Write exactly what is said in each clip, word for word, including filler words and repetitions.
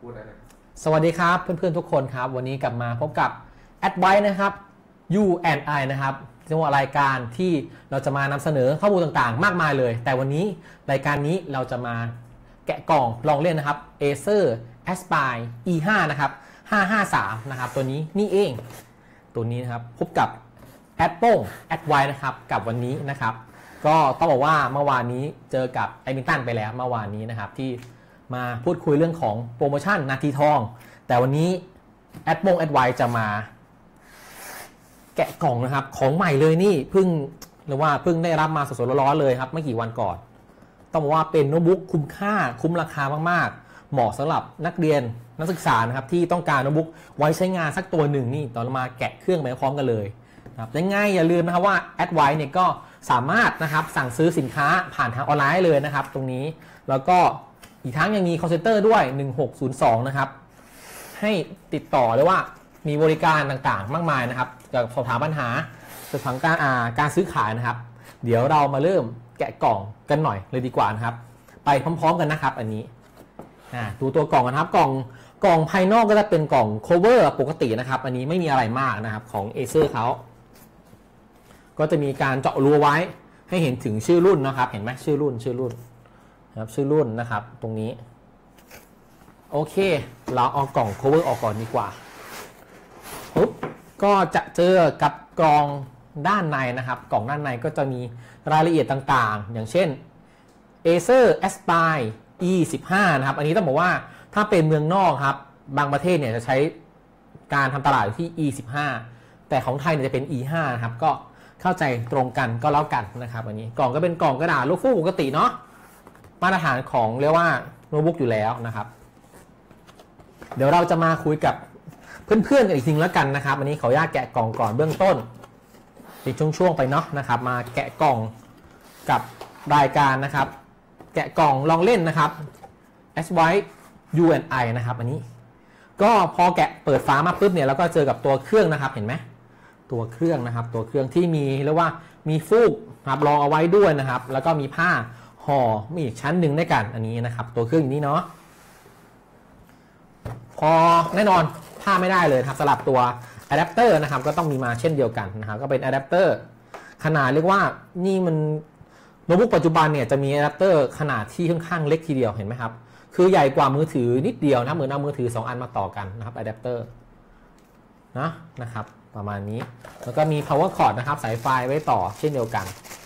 พูดได้เลยสวัสดีครับเพื่อนๆทุกคนครับวันนี้กลับมาพบกับ Advice นะครับ You and I นะครับจังหวะรายการที่เราจะมานำเสนอข้อมูลต่างๆมากมายเลยแต่วันนี้รายการนี้เราจะมาแกะกล่องลองเล่นนะครับ Acer Aspire อี ห้า นะครับห้าห้าสามนะครับตัวนี้นี่เองตัวนี้นะครับพบกับ Apple Advice นะครับกับวันนี้นะครับก็ต้องบอกว่าเมื่อวานนี้เจอกับไอมินตันไปแล้วเมื่อวานนี้นะครับที่มาพูดคุยเรื่องของโปรโมชั่นนาทีทองแต่วันนี้แอดมงแอดไวจะมาแกะกล่องนะครับของใหม่เลยนี่เพิ่งหรือว่าเพิ่งได้รับมาสดๆร้อนๆเลยครับไม่กี่วันก่อนต้องบอกว่าเป็นโน้ตบุ๊กคุ้มค่าคุ้มราคามากๆเหมาะสำหรับนักเรียนนักศึกษานะครับที่ต้องการโน้ตบุ๊กไว้ใช้งานสักตัวหนึ่งนี่ตอนมาแกะเครื่องไปพร้อมกันเลยครับยังไงอย่าลืมนะครับว่าแอดไวเนี่ยก็สามารถนะครับสั่งซื้อสินค้าผ่านทางออนไลน์เลยนะครับตรงนี้แล้วก็อีกทั้งยังมี call center ด้วยหนึ่งหกศูนย์สองนะครับให้ติดต่อหรือว่ามีบริการต่างๆมากมายนะครับจะสอบถามปัญหาสอบถามการอ่าการซื้อขายนะครับเดี๋ยวเรามาเริ่มแกะกล่องกันหน่อยเลยดีกว่านะครับไปพร้อมๆกันนะครับอันนี้อ่าดูตัวกล่องกันครับกล่องกล่องภายนอกก็จะเป็นกล่อง cover ปกตินะครับอันนี้ไม่มีอะไรมากนะครับของ Acer เขาก็จะมีการเจาะรูไว้ให้เห็นถึงชื่อรุ่นนะครับเห็นไหมชื่อรุ่นชื่อรุ่นครับชื่อรุ่นนะครับตรงนี้โอเคเราเอากล่อง cover ออกก่อนดีกว่าปุ๊บก็จะเจอกับกล่องด้านในนะครับกล่องด้านในก็จะมีรายละเอียดต่างๆอย่างเช่น Acer Aspire อี สิบห้า นะครับอันนี้ต้องบอกว่าถ้าเป็นเมืองนอกครับบางประเทศเนี่ยจะใช้การทำตลาดอยู่ที่ อี สิบห้า แต่ของไทยเนี่ยจะเป็น อี ห้า นะครับก็เข้าใจตรงกันก็แล้วกันนะครับอันนี้กล่องก็เป็นกล่องกระดาษลูกฟูกปกติเนาะมาตรฐานของเรียกว่าโน้ตบุ๊กอยู่แล้วนะครับเดี๋ยวเราจะมาคุยกับเพื่อนๆกันอีกทีแล้วกันนะครับอันนี้ขออนุญาตแกะกล่องก่อนเบื้องต้นเป็นช่วงๆไปเนาะนะครับมาแกะกล่องกับรายการนะครับแกะกล่องลองเล่นนะครับ Advice You and I นะครับอันนี้ก็พอแกะเปิดฝามาปุ๊บเนี่ยแล้วก็เจอกับตัวเครื่องนะครับเห็นไหมตัวเครื่องนะครับตัวเครื่องที่มีเรียกว่ามีฟูกครับรองเอาไว้ด้วยนะครับแล้วก็มีผ้าห่อมีอีกชั้นหนึ่งด้วยกันอันนี้นะครับตัวเครื่องอย่างนี้เนาะพอแน่นอนผ้าไม่ได้เลยครับสลับตัวอะแดปเตอร์นะครับก็ต้องมีมาเช่นเดียวกันนะครับก็เป็นอะแดปเตอร์ขนาดเรียกว่านี่มันโน้ตบุ๊กปัจจุบันเนี่ยจะมีอะแดปเตอร์ขนาดที่ค่อนข้างเล็กทีเดียวเห็นไหมครับคือใหญ่กว่ามือถือนิดเดียวนะเหมือนเอามือถือสองอันมาต่อกันนะครับอะแดปเตอร์นะนะครับประมาณนี้แล้วก็มี power cord นะครับสายไฟไว้ต่อเช่นเดียวกัน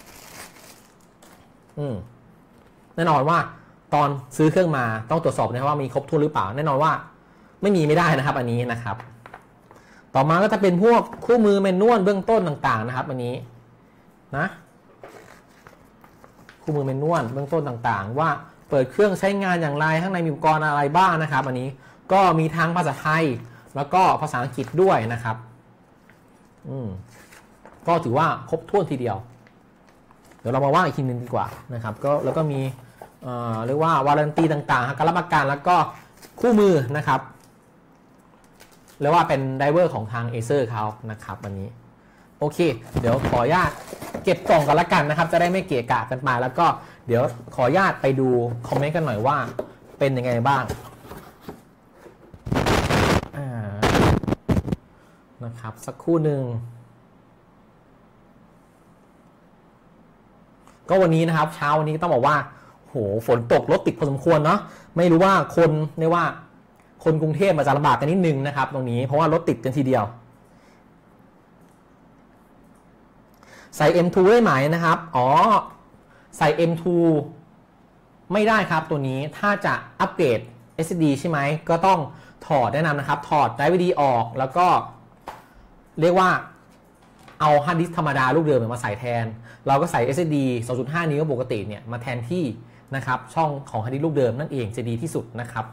อืมแน่นอนว่าตอนซื้อเครื่องมาต้องตรวจสอบนะครับว่ามีครบถ้วนหรือเปล่าแน่นอนว่าไม่มีไม่ได้นะครับอันนี้นะครับต่อมาก็จะเป็นพวกคู่มือแมนนวลเบื้องต้นต่างๆนะครับอันนี้นะคู่มือแมนนวลเบื้องต้นต่างๆว่าเปิดเครื่องใช้งานอย่างไรข้างในมีอุปกรณ์อะไรบ้างนะครับอันนี้ก็มีทั้งภาษาไทยแล้วก็ภาษาอังกฤษด้วยนะครับอืมก็ถือว่าครบถ้วนทีเดียวเดี๋ยวเรามาว่าอีกทีนึงดีกว่านะครับก็แล้วก็มีเอ่อเรียกว่าวารันตีต่างๆการรับประกันแล้วก็คู่มือนะครับเรียกว่าเป็นไดเวอร์ของทาง Acer เขานะครับวันนี้โอเคเดี๋ยวขออนุญาตเก็บกล่องกันละกันนะครับจะได้ไม่เกะกะกันมาแล้วก็เดี๋ยวขออนุญาตไปดูคอมเมนต์กันหน่อยว่าเป็นยังไงบ้างนะครับสักครู่หนึ่งก็วันนี้นะครับเช้าวันนี้ต้องบอกว่าโหฝนตกรถติดพอสมควรเนาะไม่รู้ว่าคนเรียกว่าคนกรุงเทพมาจะลำบากกันนิดนึงนะครับตรงนี้เพราะว่ารถติดกันทีเดียวใส่ เอ็ม ทู ได้ไหมนะครับอ๋อใส่ เอ็ม ทู ไม่ได้ครับตัวนี้ถ้าจะอัปเกรด เอส เอส ดี ใช่ไหมก็ต้องถอดแนะนำนะครับถอดไดรฟ์วีดีออกแล้วก็เรียกว่าเอาฮาร์ดดิสก์ธรรมดาลูกเดิมมาใส่แทนเราก็ใส่ เอส เอส ดี สองจุดห้า นิ้วปกติเนี่ยมาแทนที่นะครับช่องของฮาร์ดดิสก์ลูกเดิมนั่นเองจะดีที่สุดนะครับ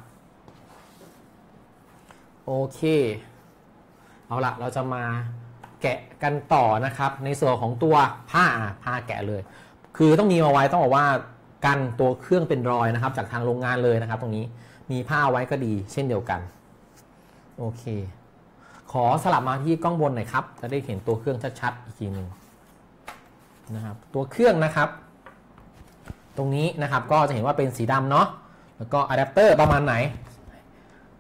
โอเคเอาละเราจะมาแกะกันต่อนะครับในส่วนของตัวผ้าผ้าแกะเลยคือต้องมีมาไว้ต้องบอกว่ากันตัวเครื่องเป็นรอยนะครับจากทางโรงงานเลยนะครับตรงนี้มีผ้าไว้ก็ดีเช่นเดียวกันโอเคขอสลับมาที่กล้องบนหน่อยครับจะได้เห็นตัวเครื่องชัดๆอีกทีหนึ่งนะครับตัวเครื่องนะครับตรงนี้นะครับก็จะเห็นว่าเป็นสีดำเนาะแล้วก็อะแดปเตอร์ประมาณไหน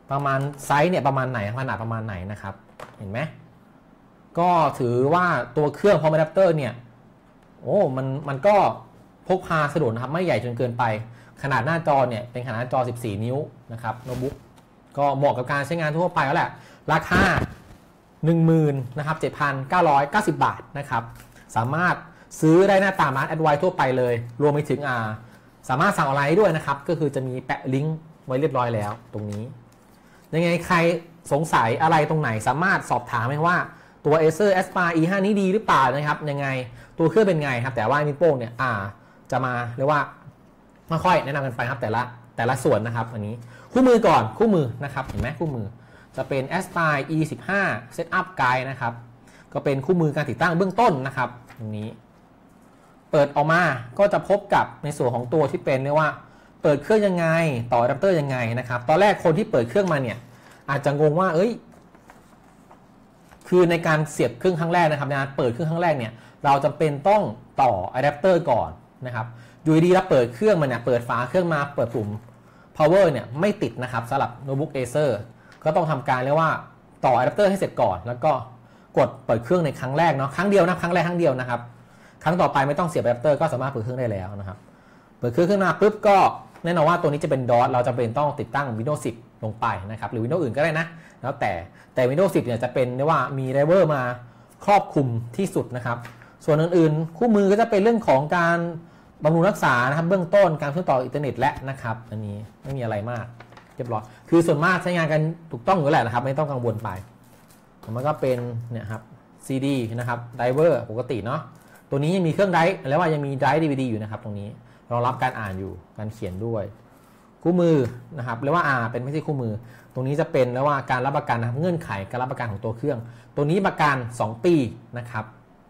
ประมาณไซส์เนี่ยประมาณไหนขนาดประมาณไหนนะครับเห็นไหมก็ถือว่าตัวเครื่องพอมอะแดปเตอร์เนี่ยโอ้มันมันก็พกพาสะดวกนะครับไม่ใหญ่จนเกินไปขนาดหน้าจอเนี่ยเป็นขนาดหน้าจอสิบสี่นิ้วนะครับโน้ตบุ๊กก็เหมาะกับการใช้งานทั่วไปแล้วแหละราคา หนึ่งหมื่น นะครับ เจ็ดพันเก้าร้อยเก้าสิบ บาทนะครับสามารถซื้อได้หน้าตามร้าน Advice ทั่วไปเลยรวมไปถึงอ่าสามารถสั่งออนไลน์ด้วยนะครับก็คือจะมีแปะลิงก์ไว้เรียบร้อยแล้วตรงนี้ยังไงใครสงสัยอะไรตรงไหนสามารถสอบถามได้ว่าตัว Acer Aspire อี ห้า นี้ดีหรือเปล่านะครับยังไงตัวเครื่องเป็นไงครับแต่ว่ามิโป้เนี่ยอ่าจะมาเรียกว่าไม่ค่อยแนะนำกันไปครับแต่ละแต่ละส่วนนะครับอันนี้คู่มือก่อนคู่มือนะครับเห็นไหมคู่มือจะเป็น Aspire อี สิบห้า Setup Guide นะครับก็เป็นคู่มือการติดตั้งเบื้องต้นนะครับตรงนี้เปิดออกมาก็จะพบกับในส่วนของตัวที่เป็นเรียกว่าเปิดเครื่องยังไงต่ออะแดปเตอร์ยังไงนะครับตอนแรกคนที่เปิดเครื่องมาเนี่ยอาจจะงงว่าเอ้ยคือในการเสียบเครื่องครั้งแรกนะครับในการเปิดเครื่องครั้งแรกเนี่ยเราจำเป็นต้องต่ออะแดปเตอร์ก่อนนะครับอยู่ดีๆเราเปิดเครื่องมันเนี่ยเปิดฝาเครื่องมาเปิดปุ่ม power เนี่ยไม่ติดนะครับสำหรับโน้ตบุ๊ก Acer ก็ต้องทำการเรียกว่าต่ออะแดปเตอร์ให้เสร็จก่อนแล้วก็กดเปิดเครื่องในครั้งแรกเนาะครั้งเดียวนะครั้งแรกครั้งเดียวนะครับครั้งต่อไปไม่ต้องเสียบอะแดปเตอร์ก็สามารถเปิดเครื่องได้แล้วนะครับเปิดเครื่องขึ้นมาปุ๊บก็แน่นอนว่าตัวนี้จะเป็น ดอส เราจะเป็นต้องติดตั้ง Windows สิบ ลงไปนะครับหรือ Windows อื่นก็ได้นะแล้วแต่แต่ Windows สิบเนี่ยจะเป็นเรียกว่ามีไดรเวอร์มาครอบคลุมที่สุดนะครับส่วนอื่นๆคู่มือก็จะเป็นเรื่องของการบำรุงรักษานะครับเบื้องต้นการเชื่อมต่ออินเทอร์เน็ตและนะครับอันนี้ไม่มีอะไรมากเรียบร้อยคือส่วนมากใช้งานกันถูกต้องอยู่แหละนะครับไม่ต้องกังวลไปมันก็เป็นเนี่ยครับ ซี ดี นะครับไดรเวอร์ปกติเนาะตัวนี้ยังมีเครื่องไดรฟ์แล้วว่ายังมีไดรฟ์ ดี วี ดี อยู่นะครับตรงนี้รองรับการอ่านอยู่การเขียนด้วยคู่มือนะครับเรียกว่าอ่าเป็นไม่ใช่คู่มือตรงนี้จะเป็นแล้วว่าการรับประกันนะครับเงื่อนไขการรับประกันของตัวเครื่องตัวนี้ประกันสองปีนะครับ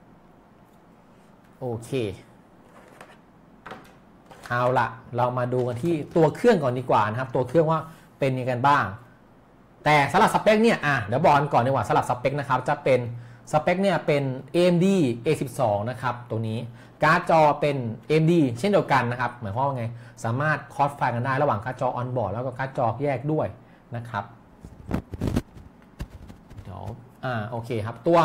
โอเคเอาละเรามาดูกันที่ตัวเครื่องก่อนดีกว่านะครับตัวเครื่องว่าเป็นยังไงกันบ้างแต่สำหรับสเปคเนี่ยอ่ะเดี๋ยวบอกก่อนดีกว่าสำหรับสเปคนะครับจะเป็นสเปคเนี่ยเป็น เอ เอ็ม ดี เอ สิบสอง นะครับตัวนี้การ์ดจอเป็น เอ เอ็ม ดี เช่นเดียวกันนะครับหมายความว่าไงสามารถคอสไฟล์กันได้ระหว่างการ์ดจอออนบอร์ดแล้วก็การ์ดจอแยกด้วยนะครับเดี๋ยวอ่าโอเคครับตัว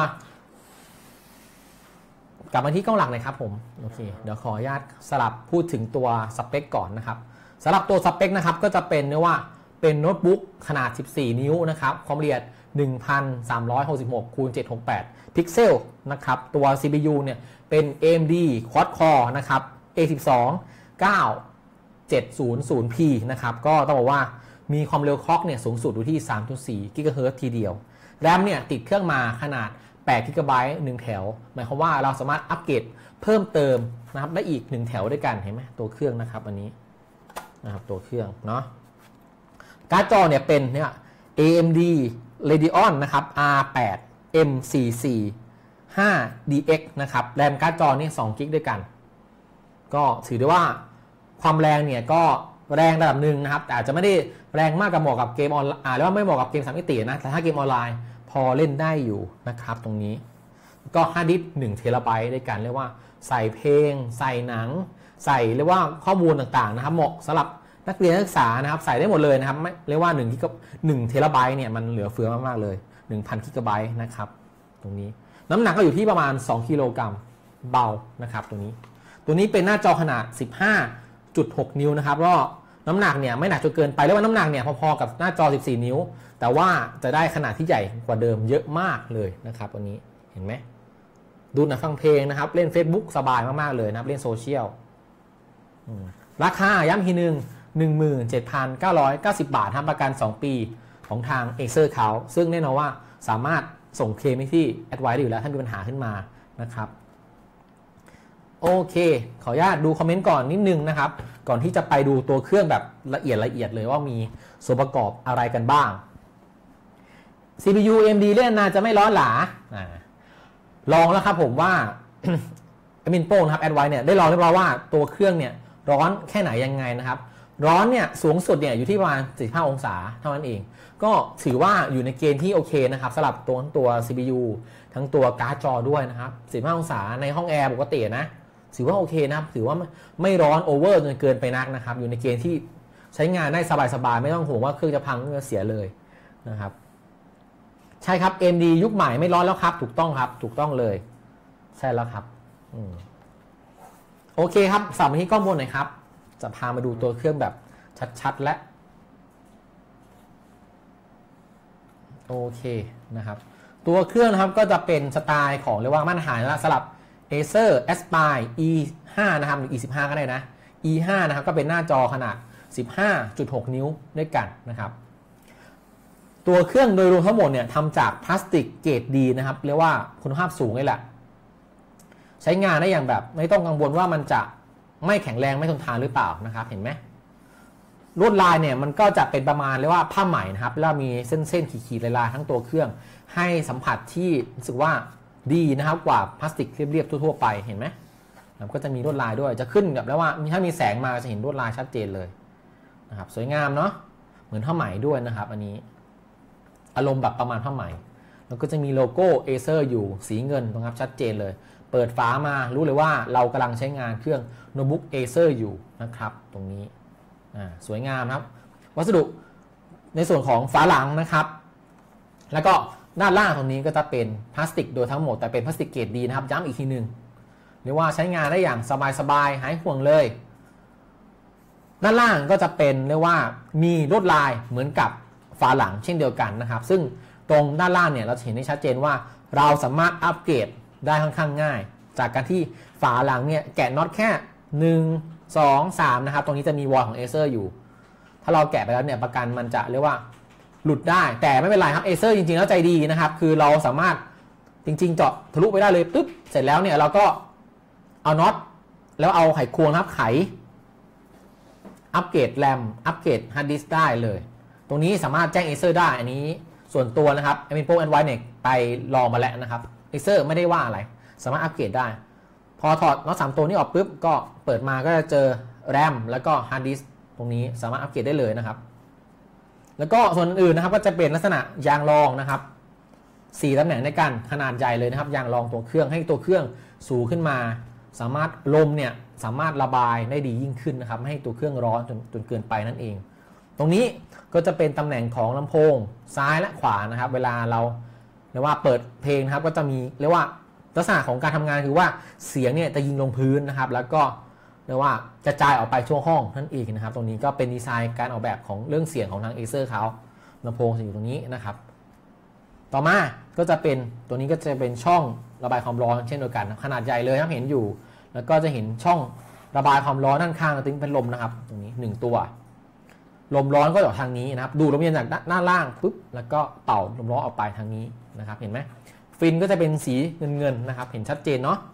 กลับมาที่กล้องหลักเลยครับผมโอเคเดี๋ยวขออนุญาตสลับพูดถึงตัวสเปคก่อนนะครับสำหรับตัวสเปคนะครับก็จะเป็นเรียกว่าเป็นโน้ตบุ๊กขนาดสิบสี่นิ้วนะครับความละเอียด หนึ่งพันสามร้อยหกสิบหก คูณ เจ็ดร้อยหกสิบแปด พิกเซลนะครับตัว ซี พี ยู เนี่ยเป็น เอ เอ็ม ดี Quad Core นะครับ เอ สิบสอง เก้า เจ็ดศูนย์ศูนย์ พี นะครับก็ต้องบอกว่ามีความเร็วคล็อกเนี่ยสูงสุดอยู่ที่ สามจุดสี่ กิกะเฮิรตซ์ ทีเดียวแรมเนี่ยติดเครื่องมาขนาดแปด กิกะไบต์ หนึ่งแถวหมายความว่าเราสามารถอัปเกรดเพิ่มเติมนะครับได้อีกหนึ่งแถวด้วยกันเห็นไหมตัวเครื่องนะครับอันนี้นะครับตัวเครื่องเนาะการ์ดจอเนี่ยเป็นเนี่ย เอ เอ็ม ดี Radeon นะครับ อาร์ แปด เอ็ม สี่สิบสี่ ห้า ดี เอ็กซ์ นะครับแรมการ์ดจอนี่สองกิกด้วยกันก็ถือได้ว่าความแรงเนี่ยก็แรงระดับหนึ่งนะครับแต่อาจจะไม่ได้แรงมากกับเหมาะกับเกมออนไลน์หรือว่าไม่เหมาะกับเกมสามมิตินะแต่ถ้าเกมออนไลน์พอเล่นได้อยู่นะครับตรงนี้ก็ฮาร์ดดิสก์หนึ่งเทราไบต์ด้วยกันเรียกว่าใส่เพลงใส่หนังใส่เรียกว่าข้อมูลต่างๆนะครับเหมาะสำหรับนักเรียนนักศึกษานะครับใส่ได้หมดเลยนะครับไม่เรียกว่า1กิกะหนึ่งเทราไบต์เนี่ยมันเหลือเฟือมากๆเลย หนึ่งพัน กิกะไบต์นะครับตรงนี้น้ำหนักก็อยู่ที่ประมาณสองกิโลกรัมเบานะครับตรงนี้ตัวนี้เป็นหน้าจอขนาด สิบห้าจุดหก นิ้วนะครับก็น้ำหนักเนี่ยไม่หนักจนเกินไปเรียกว่าน้ำหนักเนี่ยพอๆกับหน้าจอสิบสี่นิ้วแต่ว่าจะได้ขนาดที่ใหญ่กว่าเดิมเยอะมากเลยนะครับวันนี้เห็นไหมดูหนังฟังเพลงนะครับเล่น Facebook สบายมากๆเลยนะครับเล่นโซเชียลราคาย้ำทีนึง หนึ่งหมื่นเจ็ดพันเก้าร้อยเก้าสิบ บาททำประกันสองปีของทาง Acer เขาซึ่งแน่นอนว่าสามารถส่งเคลมที่ Advice ได้อยู่แล้วถ้ามีปัญหาขึ้นมานะครับโอเคขออนุญาตดูคอมเมนต์ก่อนนิดนึงนะครับก่อนที่จะไปดูตัวเครื่องแบบละเอียดละเอียดเลยว่ามีส่วนประกอบอะไรกันบ้าง ซี พี ยู เอ็ม ดี เล่นนานจะไม่ร้อนหลาลองแล้วครับผมว่า แอดมินโป้นะครับ Advice เนี่ยได้ลองเรียบร้อยว่าตัวเครื่องเนี่ยร้อนแค่ไหนยังไงนะครับร้อนเนี่ยสูงสุดเนี่ยอยู่ที่ประมาณสี่สิบห้าองศาเท่านั้นเองก็ถือว่าอยู่ในเกณฑ์ที่โอเคนะครับสำหรับตัวทั้งตัว ซี พี ยู ทั้งตัวการ์ดจอด้วยนะครับสี่สิบห้าองศาในห้องแอร์ปกตินะถือว่าโอเคนะครับถือว่าไม่ร้อนโอเวอร์จนเกินไปนักนะครับอยู่ในเกณฑ์ที่ใช้งานได้สบายๆไม่ต้องห่วงว่าเครื่องจะพังเครื่องจะเสียเลยนะครับใช่ครับ เอ็ม ดี ยุคใหม่ไม่ร้อนแล้วครับถูกต้องครับถูกต้องเลยใช่แล้วครับอืมโอเคครับสามมาที่กล้องบนหน่อยครับจะพามาดูตัวเครื่องแบบชัดๆและโอเคนะครับตัวเครื่องนะครับก็จะเป็นสไตล์ของเรียกว่ามาตรฐานแล้วสำหรับ Acer Aspire อี ไฟว์ นะครับหรือ อี ฟิฟว์ ก็ได้นะ อี ไฟว์ นะครับก็เป็นหน้าจอขนาด สิบห้าจุดหก นิ้วด้วยกันนะครับตัวเครื่องโดยรวมทั้งหมดเนี่ยทำจากพลาสติกเกรดดีนะครับเรียกว่าคุณภาพสูงเลยแหละใช้งานได้อย่างแบบไม่ต้องกังวลว่ามันจะไม่แข็งแรงไม่ทนทานหรือเปล่านะครับเห็นไหมลวดลายเนี่ยมันก็จะเป็นประมาณเรียกว่าผ้าไหมนะครับแล้วมีเส้นๆขีดๆลายๆทั้งตัวเครื่องให้สัมผัสที่รู้สึกว่าดีนะครับกว่าพลาสติกเรียบๆทั่วๆไปเห็นไหมก็จะมีลวดลายด้วยจะขึ้นแบบแล้วว่าถ้ามีแสงมาจะเห็นลวดลายชัดเจนเลยนะครับสวยงามเนาะเหมือนผ้าไหมด้วยนะครับอันนี้อารมณ์แบบประมาณผ้าไหมแล้วก็จะมีโลโก้ Acer อยู่สีเงินนะครับชัดเจนเลยเปิดฝามารู้เลยว่าเรากำลังใช้งานเครื่องโน้ตบุ๊ก Acer อยู่นะครับตรงนี้สวยงามครับวัสดุในส่วนของฝาหลังนะครับแล้วก็ด้านล่างตรงนี้ก็จะเป็นพลาสติกโดยทั้งหมดแต่เป็นพลาสติกเกรดดีนะครับย้ำอีกทีหนึ่งเรียกว่าใช้งานได้อย่างสบายๆหายห่วงเลยด้านล่างก็จะเป็นเรียกว่ามีลวดลายเหมือนกับฝาหลังเช่นเดียวกันนะครับซึ่งตรงด้านล่างเนี่ยเราจะเห็นได้ชัดเจนว่าเราสามารถอัปเกรดได้ค่อนข้างง่ายจากการที่ฝาหลังเนี่ยแกะน็อตแค่หนึ่ง สอง สามนะครับตรงนี้จะมีวอลของ Acer อยู่ถ้าเราแกะไปแล้วเนี่ยประกันมันจะเรียกว่าหลุดได้แต่ไม่เป็นไรครับ Acer จริงๆแล้วใจดีนะครับคือเราสามารถจริงๆเจาะทะลุไปได้เลยปุ๊บเสร็จแล้วเนี่ยเราก็เอาน็อตแล้วเอาไขควงครับไขอัปเกรดแรมอัปเกรดฮาร์ดดิสก์ได้เลยตรงนี้สามารถแจ้ง Acer ได้อันนี้ส่วนตัวนะครับ Admin Pro แอนด์ White เนี่ยไปลองมาแล้วนะครับ Acer ไม่ได้ว่าอะไรสามารถอัปเกรดได้พอถอดน็อตสามตัวนี้ออกปุ๊บก็เปิดมาก็จะเจอแรมแล้วก็ฮาร์ดดิสก์ตรงนี้สามารถอัปเกรดได้เลยนะครับแล้วก็ส่วนอื่นนะครับก็จะเป็นลักษณะยางรองนะครับสี่ตำแหน่งในกันขนาดใหญ่เลยนะครับยางรองตัวเครื่องให้ตัวเครื่องสูงขึ้นมาสามารถลมเนี่ยสามารถระบายได้ดียิ่งขึ้นนะครับไม่ให้ตัวเครื่องร้อนจนจนเกินไปนั่นเองตรงนี้ก็จะเป็นตำแหน่งของลำโพงซ้ายและขวานะครับเวลาเราเรียกว่าเปิดเพลงนะครับก็จะมีเรียกว่าลักษณะของการทำงานคือว่าเสียงเนี่ยจะยิงลงพื้นนะครับแล้วก็เรียกว่าจะจ่ายออกไปช่วงห้องนั่นเองนะครับตรงนี้ก็เป็นดีไซน์การออกแบบของเรื่องเสียงของทาง Acer เขาลำโพงจะอยู่ตรงนี้นะครับต่อมาก็จะเป็นตัวนี้ก็จะเป็นช่องระบายความร้อนเช่นเดียวกันขนาดใหญ่เลยครับเห็นอยู่แล้วก็จะเห็นช่องระบายความร้อนด้านข้างติ้งเป็นลมนะครับตรงนี้หนึ่งตัวลมร้อนก็ออกทางนี้นะครับดูดลมเย็นจากด้านล่างปุ๊บแล้วก็เป่าลมร้อนออกไปทางนี้นะครับเห็นไหมฟินก็จะเป็นสีเงินๆนะครับเห็นชัดเจนเนาะ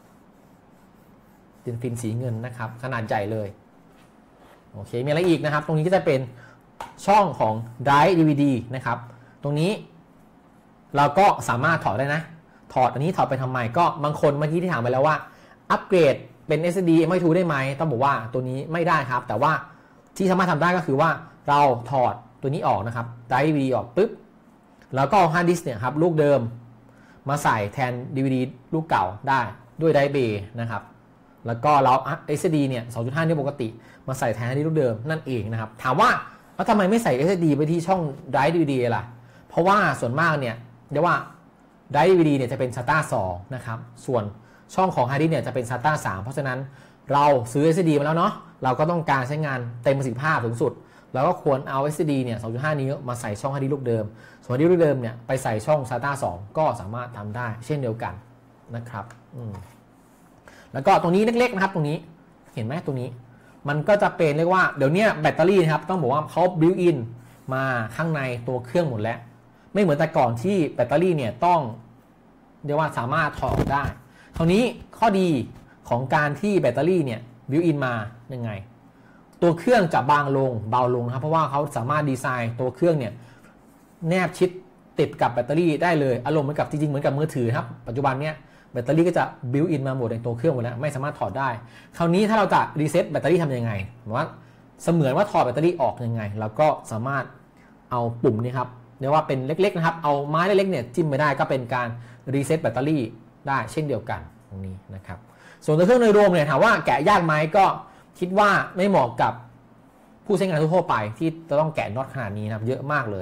เป็นฟินสีเงินนะครับขนาดใหญ่เลยโอเคมีอะไรอีกนะครับตรงนี้ก็จะเป็นช่องของ Drive ดี วี ดี นะครับตรงนี้เราก็สามารถถอดได้นะถอดอันนี้ถอดไปทำไมก็บางคนเมื่อกี้ที่ถามไปแล้วว่าอัปเกรดเป็น เอส เอส ดี เอ็ม ไอ ทู ได้ไหมต้องบอกว่าตัวนี้ไม่ได้ครับแต่ว่าที่สามารถทำได้ก็คือว่าเราถอดตัวนี้ออกนะครับ Drive ดี วี ดี ออกปุ๊บแล้วก็ฮาร์ดดิสก์เนี่ยครับลูกเดิมมาใส่แทน ดี วี ดี ลูกเก่าได้ด้วย Drive Bay นะครับแล้วก็เรา เอส เอส ดี เนี่ย สองจุดห้า นิ้วปกติมาใส่แทนที่ลูกเดิมนั่นเองนะครับถามว่าแล้วทำไมไม่ใส่ เอส เอส ดี ไปที่ช่อง Drive ดี วี ดี ล่ะเพราะว่าส่วนมากเนี่ยเรียกว่า Drive ดี วี ดี เนี่ยจะเป็น SATA สองนะครับส่วนช่องของ Hard Disk เนี่ยจะเป็น SATA สามเพราะฉะนั้นเราซื้อ เอส เอส ดี มาแล้วเนาะเราก็ต้องการใช้งานเต็มประสิทธิภาพสูงสุดแล้วก็ควรเอา เอส เอส ดี เนี่ย สองจุดห้า นิ้วมาใส่ช่อง Hard Disk ลูกเดิมส่วน Hard Disk ลูกเดิมเนี่ยไปใส่ช่อง SATA สองก็สามารถทำได้เช่นเดียวกันนะครับอืมแล้วก็ตรงนี้เล็กๆนะครับตรงนี้เห็นไหมตรงนี้มันก็จะเป็นเรียกว่าเดี๋ยวนี้แบตเตอรี่นะครับต้องบอกว่าเขาบิวอินมาข้างในตัวเครื่องหมดแล้วไม่เหมือนแต่ก่อนที่แบตเตอรี่เนี่ยต้องเรียกว่าสามารถถอดได้คราวนี้ข้อดีของการที่แบตเตอรี่เนี่ยบิวอินมายังไงตัวเครื่องจะบางลงเบาลงนะครับเพราะว่าเขาสามารถดีไซน์ตัวเครื่องเนี่ยแนบชิดติดกับแบตเตอรี่ได้เลยอารมณ์เหมือนกับจริงๆเหมือนกับมือถือครับปัจจุบันเนี่ยแบตเตอรี่ก็จะบิวอินมาหมดในตัวเครื่องหมดแล้วไม่สามารถถอดได้คราวนี้ถ้าเราจะรีเซ็ตแบตเตอรี่ทำยังไงหรือว่าเสมือนว่าถอดแบตเตอรี่ออกยังไงเราก็สามารถเอาปุ่มนี้ครับเรียกว่าเป็นเล็กๆนะครับเอาไม้เล็กๆเนี่ยจิ้มไปได้ก็เป็นการรีเซ็ตแบตเตอรี่ได้เช่นเดียวกันตรงนี้นะครับส่วนตัวเครื่องโดยรวมเนี่ยถามว่าแกะยากไหมก็คิดว่าไม่เหมาะกับผู้ใช้งานทั่วไปที่จะต้องแกะน็อตขนาดนี้นะครับเยอะมากเลย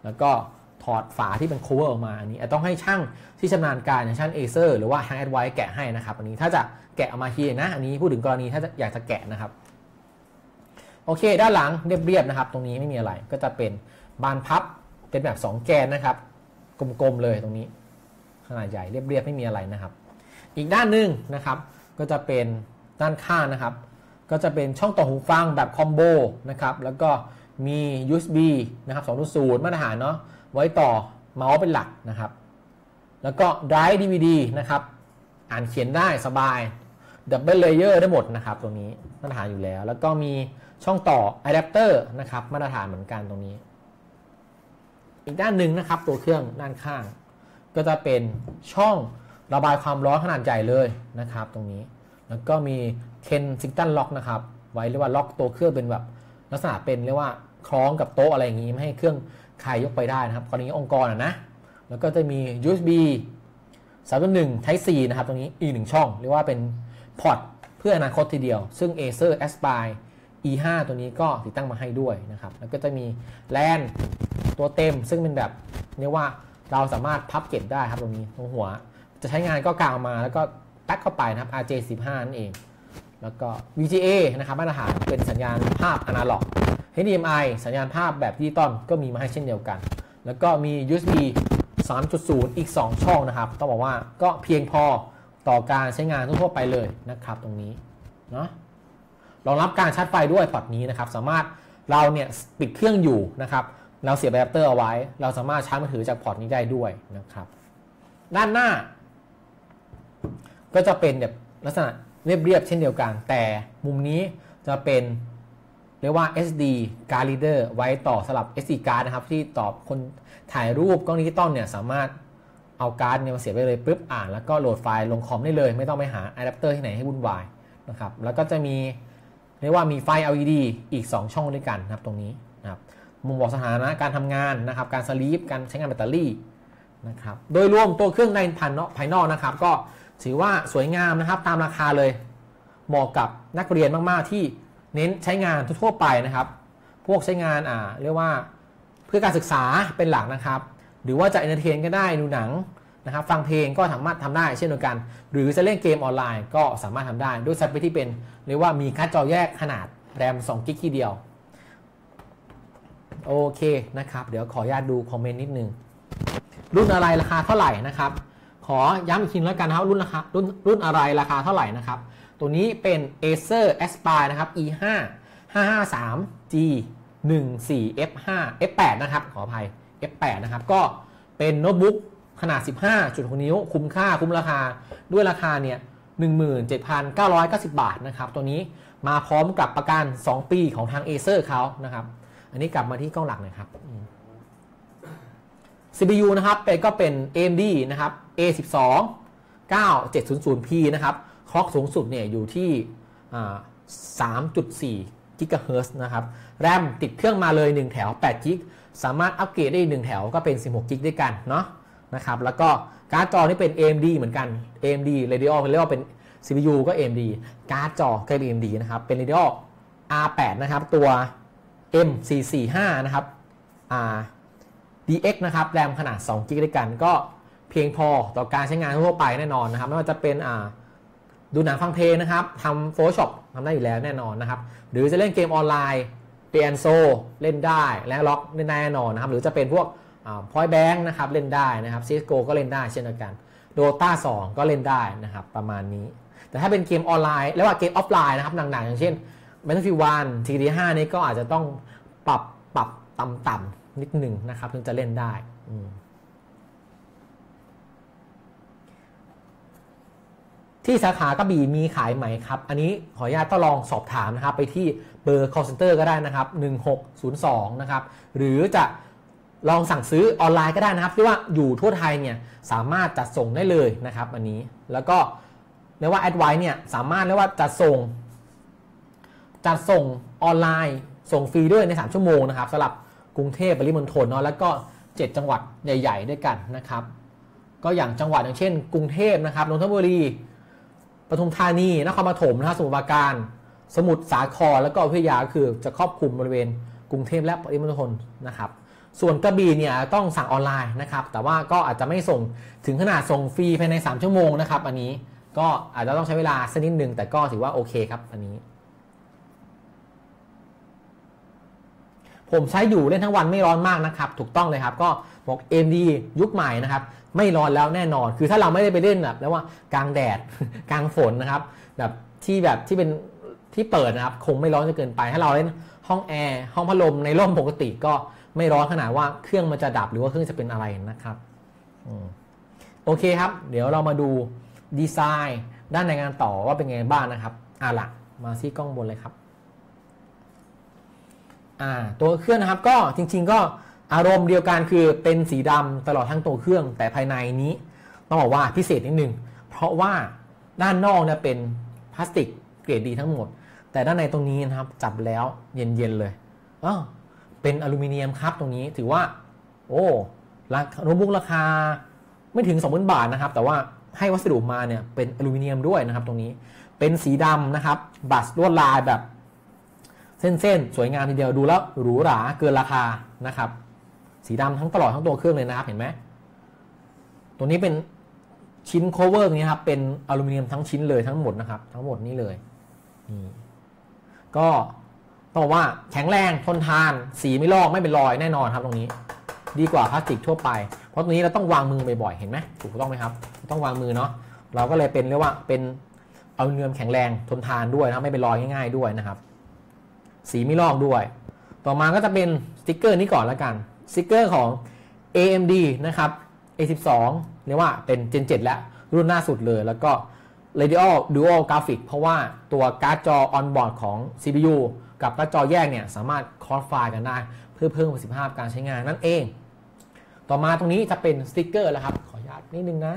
แล้วก็ถอดฝาที่เป็น cover ออกมาอันนี้ต้องให้ช่างที่ชำนาญการอย่างช่าง Acer หรือว่าทาง Advice แกะให้นะครับอันนี้ถ้าจะแกะออกมาทีนะอันนี้พูดถึงกรณีถ้าอยากจะแกะนะครับโอเคด้านหลังเรียบๆนะครับตรงนี้ไม่มีอะไรก็จะเป็นบานพับเป็นแบบสองแกนนะครับกลมๆเลยตรงนี้ขนาดใหญ่เรียบๆไม่มีอะไรนะครับอีกด้านหนึ่งนะครับก็จะเป็นด้านข้างนะครับก็จะเป็นช่องต่อหูฟังแบบคอมโบนะครับแล้วก็มี ยู เอส บี นะครับ สองจุดศูนย์ มาตรฐานเนาะไว้ต่อเมาส์เป็นหลักนะครับแล้วก็ไดรฟ์ ดี วี ดี นะครับอ่านเขียนได้สบายดับเบิลเลเยอร์ได้หมดนะครับตรงนี้มาตรฐานอยู่แล้วแล้วก็มีช่องต่ออะแดปเตอร์นะครับมาตรฐานเหมือนกันตรงนี้อีกด้านหนึ่งนะครับตัวเครื่องด้านข้างก็จะเป็นช่องระบายความร้อนขนาดใหญ่เลยนะครับตรงนี้แล้วก็มีเคนซิงตันล็อกนะครับไว้เรียกว่าล็อกตัวเครื่องเป็นแบบลักษณะเป็นเรียกว่าคล้องกับโต๊ะอะไรอย่างนี้ไม่ให้เครื่องคายยกไปได้นะครับกรณีองค์กรนะแล้วก็จะมี ยู เอส บี สามจุดหนึ่ง Type C นะครับตรงนี้อีกหนึ่งช่องเรียกว่าเป็นพอร์ตเพื่ออนาคตทีเดียวซึ่ง Acer Aspire อี ไฟว์ ตัวนี้ก็ติดตั้งมาให้ด้วยนะครับแล้วก็จะมีแลนตัวเต็มซึ่งเป็นแบบเรียกว่าเราสามารถพับเก็บได้ครับตรงนี้ตรงหัวจะใช้งานก็กางมาแล้วก็ตัดเข้าไปนะครับ อาร์ เจ สิบห้า นั่นเองแล้วก็ วี จี เอ นะครับมาตรฐานเป็นสัญญาณภาพอนาล็อก เอช ดี เอ็ม ไอ สัญญาณภาพแบบดิจิตอลก็มีมาให้เช่นเดียวกันแล้วก็มี ยู เอส บี สามจุดศูนย์ อีกสองช่องนะครับต้องบอกว่าก็เพียงพอต่อการใช้งานทั่วไปเลยนะครับตรงนี้เนาะรองรับการชาร์จไฟด้วยพอร์ตนี้นะครับสามารถเราเนี่ยปิดเครื่องอยู่นะครับเราเสียบอะแดปเตอร์เอาไว้เราสามารถชาร์จมือถือจากพอร์ตนี้ได้ด้วยนะครับด้านหน้าก็จะเป็นแบบลักษณะเรียบๆเช่นเดียวกันแต่มุมนี้จะเป็นเรียกว่า เอส ดี card reader ไว้ต่อสลับ เอส ดี card นะครับที่ตอบคนถ่ายรูปกล้องดิจิตอลเนี่ยสามารถเอาการ์ดเนี่ยมาเสียบไปเลยปุ๊บอ่านแล้วก็โหลดไฟล์ลงคอมได้เลยไม่ต้องไปหาอะแดปเตอร์ที่ไหนให้วุ่นวายนะครับแล้วก็จะมีเรียกว่ามีไฟ แอล อี ดี อีกสองช่องด้วยกันนะครับตรงนี้นะครับมุมบอกสถานะการทำงานนะครับการสลีปการใช้งานแบตเตอรี่นะครับโดยรวมตัวเครื่องในภายนอกนะครับก็ถือว่าสวยงามนะครับตามราคาเลยเหมาะกับนักเรียนมากๆที่เน้นใช้งานทั่วไปนะครับพวกใช้งานอ่าเรียกว่าเพื่อการศึกษาเป็นหลักนะครับหรือว่าจะเอนเตอร์เทนก็ได้ดูหนังนะครับฟังเพลงก็สามารถทำได้เช่นเดียวกันหรือจะเล่นเกมออนไลน์ก็สามารถทำได้ด้วยสเปคที่เป็นเรียกว่ามีการ์ดจอแยกขนาดแรมสองกิกที่เดียวโอเคนะครับเดี๋ยวขออนุญาตดูคอมเมนต์นิดนึงรุ่นอะไรราคาเท่าไหร่นะครับขอย้ำอีกทีแล้วกันนะครับรุ่นราคารุ่นรุ่นอะไรราคาเท่าไหร่นะครับตัวนี้เป็น Acer Aspire นะครับ อี ไฟว์ ห้าห้าสาม จี หนึ่งสี่ เอฟ ห้า เอฟ แปด นะครับขออภัย เอฟ แปด นะครับก็เป็นโน้ตบุ๊กขนาด สิบห้าจุดหก นิ้วคุ้มค่าคุ้มราคาด้วยราคาเนี่ย หนึ่งหมื่นเจ็ดพันเก้าร้อยเก้าสิบ บาทนะครับตัวนี้มาพร้อมกับประกันสองปีของทาง Acer เขานะครับอันนี้กลับมาที่กล้องหลักหน่อยครับ ซี พี ยู นะครับเป็นก็เป็น เอ เอ็ม ดี นะครับ เอ สิบสอง เก้าเจ็ดศูนย์ศูนย์ พี นะครับคล็อกสูงสุดเนี่ยอยู่ที่ สามจุดสี่ กิกะเฮิรตซ์ นะครับแรมติดเครื่องมาเลยหนึ่งแถวแปดกิกสามารถอัปเกรดได้อีกหนึ่งแถวก็เป็นสิบหกกิกด้วยกันเนาะนะครับแล้วก็การ์ดจอนี่เป็น เอ เอ็ม ดี เหมือนกัน เอ เอ็ม ดี Radeon เรียกว่าเป็น ซี พี ยู ก็ เอ เอ็ม ดี การ์ดจอก็เป็น เอ เอ็ม ดี นะครับเป็น Radeon อาร์ แปด นะครับตัว เอ็ม สี่สี่ ห้า นะครับอ่า ดี เอ็กซ์ นะครับแรมขนาดสองกิกด้วยกันก็เพียงพอต่อการใช้งานทั่วไปแน่นอนนะครับไม่ว่าจะเป็นอ่าดูหนังฟังเพลงนะครับทำ Photoshop ทำได้อยู่แล้วแน่นอนนะครับหรือจะเล่นเกมออนไลน์เปียนโซเล่นได้และล็อกเล่นได้แน่นอนนะครับหรือจะเป็นพวกพอยต์แบงค์นะครับเล่นได้นะครับ ซี เอส จี โอ ก็เล่นได้เช่นเดียวกัน Dota สองก็เล่นได้นะครับประมาณนี้แต่ถ้าเป็นเกมออนไลน์แล้วว่าเกมออฟไลน์นะครับหนักๆอย่างเช่น Battlefield วัน ที ดี ห้า นี่ก็อาจจะต้องปรับปรับต่ำๆนิดหนึ่งนะครับถึงจะเล่นได้ที่สาขากระบี่มีขายไหมครับอันนี้ขออนุญาตต้องลองสอบถามนะครับไปที่เบอร์ call center ก็ได้นะครับหนึ่งหกศูนย์สองนะครับหรือจะลองสั่งซื้อออนไลน์ก็ได้นะครับที่ว่าอยู่ทั่วไทยเนี่ยสามารถจัดส่งได้เลยนะครับอันนี้แล้วก็เรียกว่า Advice เนี่ยสามารถเรียกว่าจัดส่งจัดส่งออนไลน์ส่งฟรีด้วยในสามชั่วโมงนะครับสำหรับกรุงเทพปริมณฑลเนาะแล้วก็เจ็ดจังหวัดใหญ่ๆด้วยกันนะครับก็อย่างจังหวัดอย่างเช่นกรุงเทพนะครับนนทบุรีปทุมธานีนครปฐมนะครับสมุทรปราการสมุทรสาครแล้วก็อยุธยาคือจะครอบคลุมบริเวณกรุงเทพและปริมณฑลนะครับส่วนกระบี่เนี่ยต้องสั่งออนไลน์นะครับแต่ว่าก็อาจจะไม่ส่งถึงขนาดส่งฟรีภายในสามชั่วโมงนะครับอันนี้ก็อาจจะต้องใช้เวลาสักนิดนึงแต่ก็ถือว่าโอเคครับอันนี้ผมใช้อยู่เล่นทั้งวันไม่ร้อนมากนะครับถูกต้องเลยครับก็บอก เอ็ม ดี ยุคใหม่นะครับไม่ร้อนแล้วแน่นอนคือถ้าเราไม่ได้ไปเล่นแบบแล้วว่ากลางแดด กลางฝนนะครับแบบที่แบบที่เป็นที่เปิดนะครับคงไม่ร้อนจนเกินไปถ้าเราเล่นห้องแอร์ห้องพัดลมในร่มปกติก็ไม่ร้อนขนาดว่าเครื่องมันจะดับหรือว่าเครื่องจะเป็นอะไรนะครับโอเคครับเดี๋ยวเรามาดูดีไซน์ด้านในงานต่อว่าเป็นไงบ้างนะครับอ่ะล่ะมาที่กล้องบนเลยครับอ่าตัวเครื่องนะครับก็จริงๆก็อารมณ์เดียวกันคือเป็นสีดำตลอดทั้งตัวเครื่องแต่ภายในนี้ต้องบอกว่าพิเศษนิดนึงเพราะว่าด้านนอกเนี่ยเป็นพลาสติกเกรดดีทั้งหมดแต่ด้านในตรงนี้นะครับจับแล้วเย็นๆเลยอ๋อเป็นอลูมิเนียมครับตรงนี้ถือว่าโอ้ราคาโน้ตบุ๊กราคาไม่ถึง สองหมื่น บาทนะครับแต่ว่าให้วัสดุมาเนี่ยเป็นอลูมิเนียมด้วยนะครับตรงนี้เป็นสีดำนะครับบัสลวดลายแบบเส้นๆสวยงามทีเดียวดูแล้วหรูหราเกินราคานะครับสีดำทั้งตลอดทั้งตัวเครื่องเลยนะครับเห็นไหมตัวนี้เป็นชิ้น cover ตรงนี้ครับเป็นอลูมิเนียมทั้งชิ้นเลยทั้งหมดนะครับทั้งหมดนี้เลยนี่ก็ต้องบอกว่าแข็งแรงทนทานสีไม่ลอกไม่เป็นรอยแน่นอนครับตรงนี้ดีกว่าพลาสติกทั่วไปเพราะตรงนี้เราต้องวางมือบ่อยๆเห็นไหมถูกต้องไหมครับต้องวางมือเนาะเราก็เลยเป็นเรียกว่าเป็นอลูมิเนียมแข็งแรงทนทานด้วยนะไม่เป็นรอยง่ายๆด้วยนะครับสีไม่ลอกด้วยต่อมาก็จะเป็นสติ๊กเกอร์นี้ก่อนแล้วกันสติ๊กเกอร์ของ เอ เอ็ม ดี นะครับ เอ สิบสอง เรียกว่าเป็น เจน เจ็ด แล้วรุ่นหน้าสุดเลยแล้วก็ Radial Dual Graphic เพราะว่าตัวการ์ดจอ on board ของ ซี พี ยู กับการ์ดจอแยกเนี่ยสามารถคอสไฟล์กันได้เพื่อเพิ่มประสิทธิภาพการใช้งานนั่นเองต่อมาตรงนี้จะเป็นสติ๊กเกอร์แล้วครับขออนุญาตนิดนึงนะ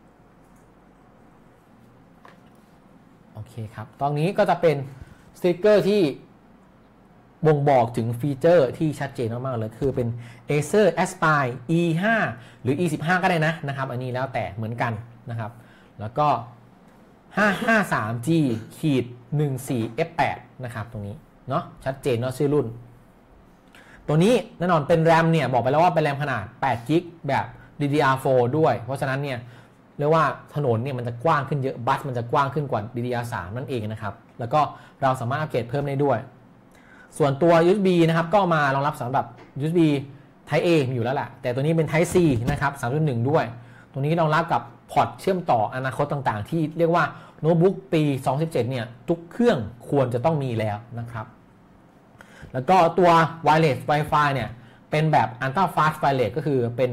โอเคครับตรงนี้ก็จะเป็นสติ๊กเกอร์ที่บ่งบอกถึงฟีเจอร์ที่ชัดเจนมากๆเลยคือเป็น Acer Aspire อี ห้า หรือ อี สิบห้า ก็ได้นะนะครับอันนี้แล้วแต่เหมือนกันนะครับแล้วก็ ห้าห้าสามจี หนึ่งสี่ เอฟ แปด นะครับตรงนี้เนาะชัดเจนเนาะชื่อรุ่นตัวนี้แน่นอนเป็นแรมเนี่ยบอกไปแล้วว่าเป็นแรมขนาดแปดกิกแบบ ดี ดี อาร์ โฟร์ ด้วยเพราะฉะนั้นเนี่ยเรียกว่าถนนเนี่ยมันจะกว้างขึ้นเยอะบัสมันจะกว้างขึ้นกว่า ดี ดี อาร์ สาม นั่นเองนะครับแล้วก็เราสามารถอัปเกรดเพิ่มได้ด้วยส่วนตัว ยู เอส บี นะครับก็มารองรับสำหรับ ยู เอส บี Type A มีอยู่แล้วแหละแต่ตัวนี้เป็น Type C นะครับ สามจุดหนึ่ง ด้วยตัวนี้รองรับกับพอร์ตเชื่อมต่ออนาคตต่างๆที่เรียกว่าโน้ตบุ๊กปีสองพันสิบเจ็ดเนี่ยทุกเครื่องควรจะต้องมีแล้วนะครับแล้วก็ตัว Wireless Wi-Fi เนี่ยเป็นแบบ Ultra Fast Wireless ก็คือเป็น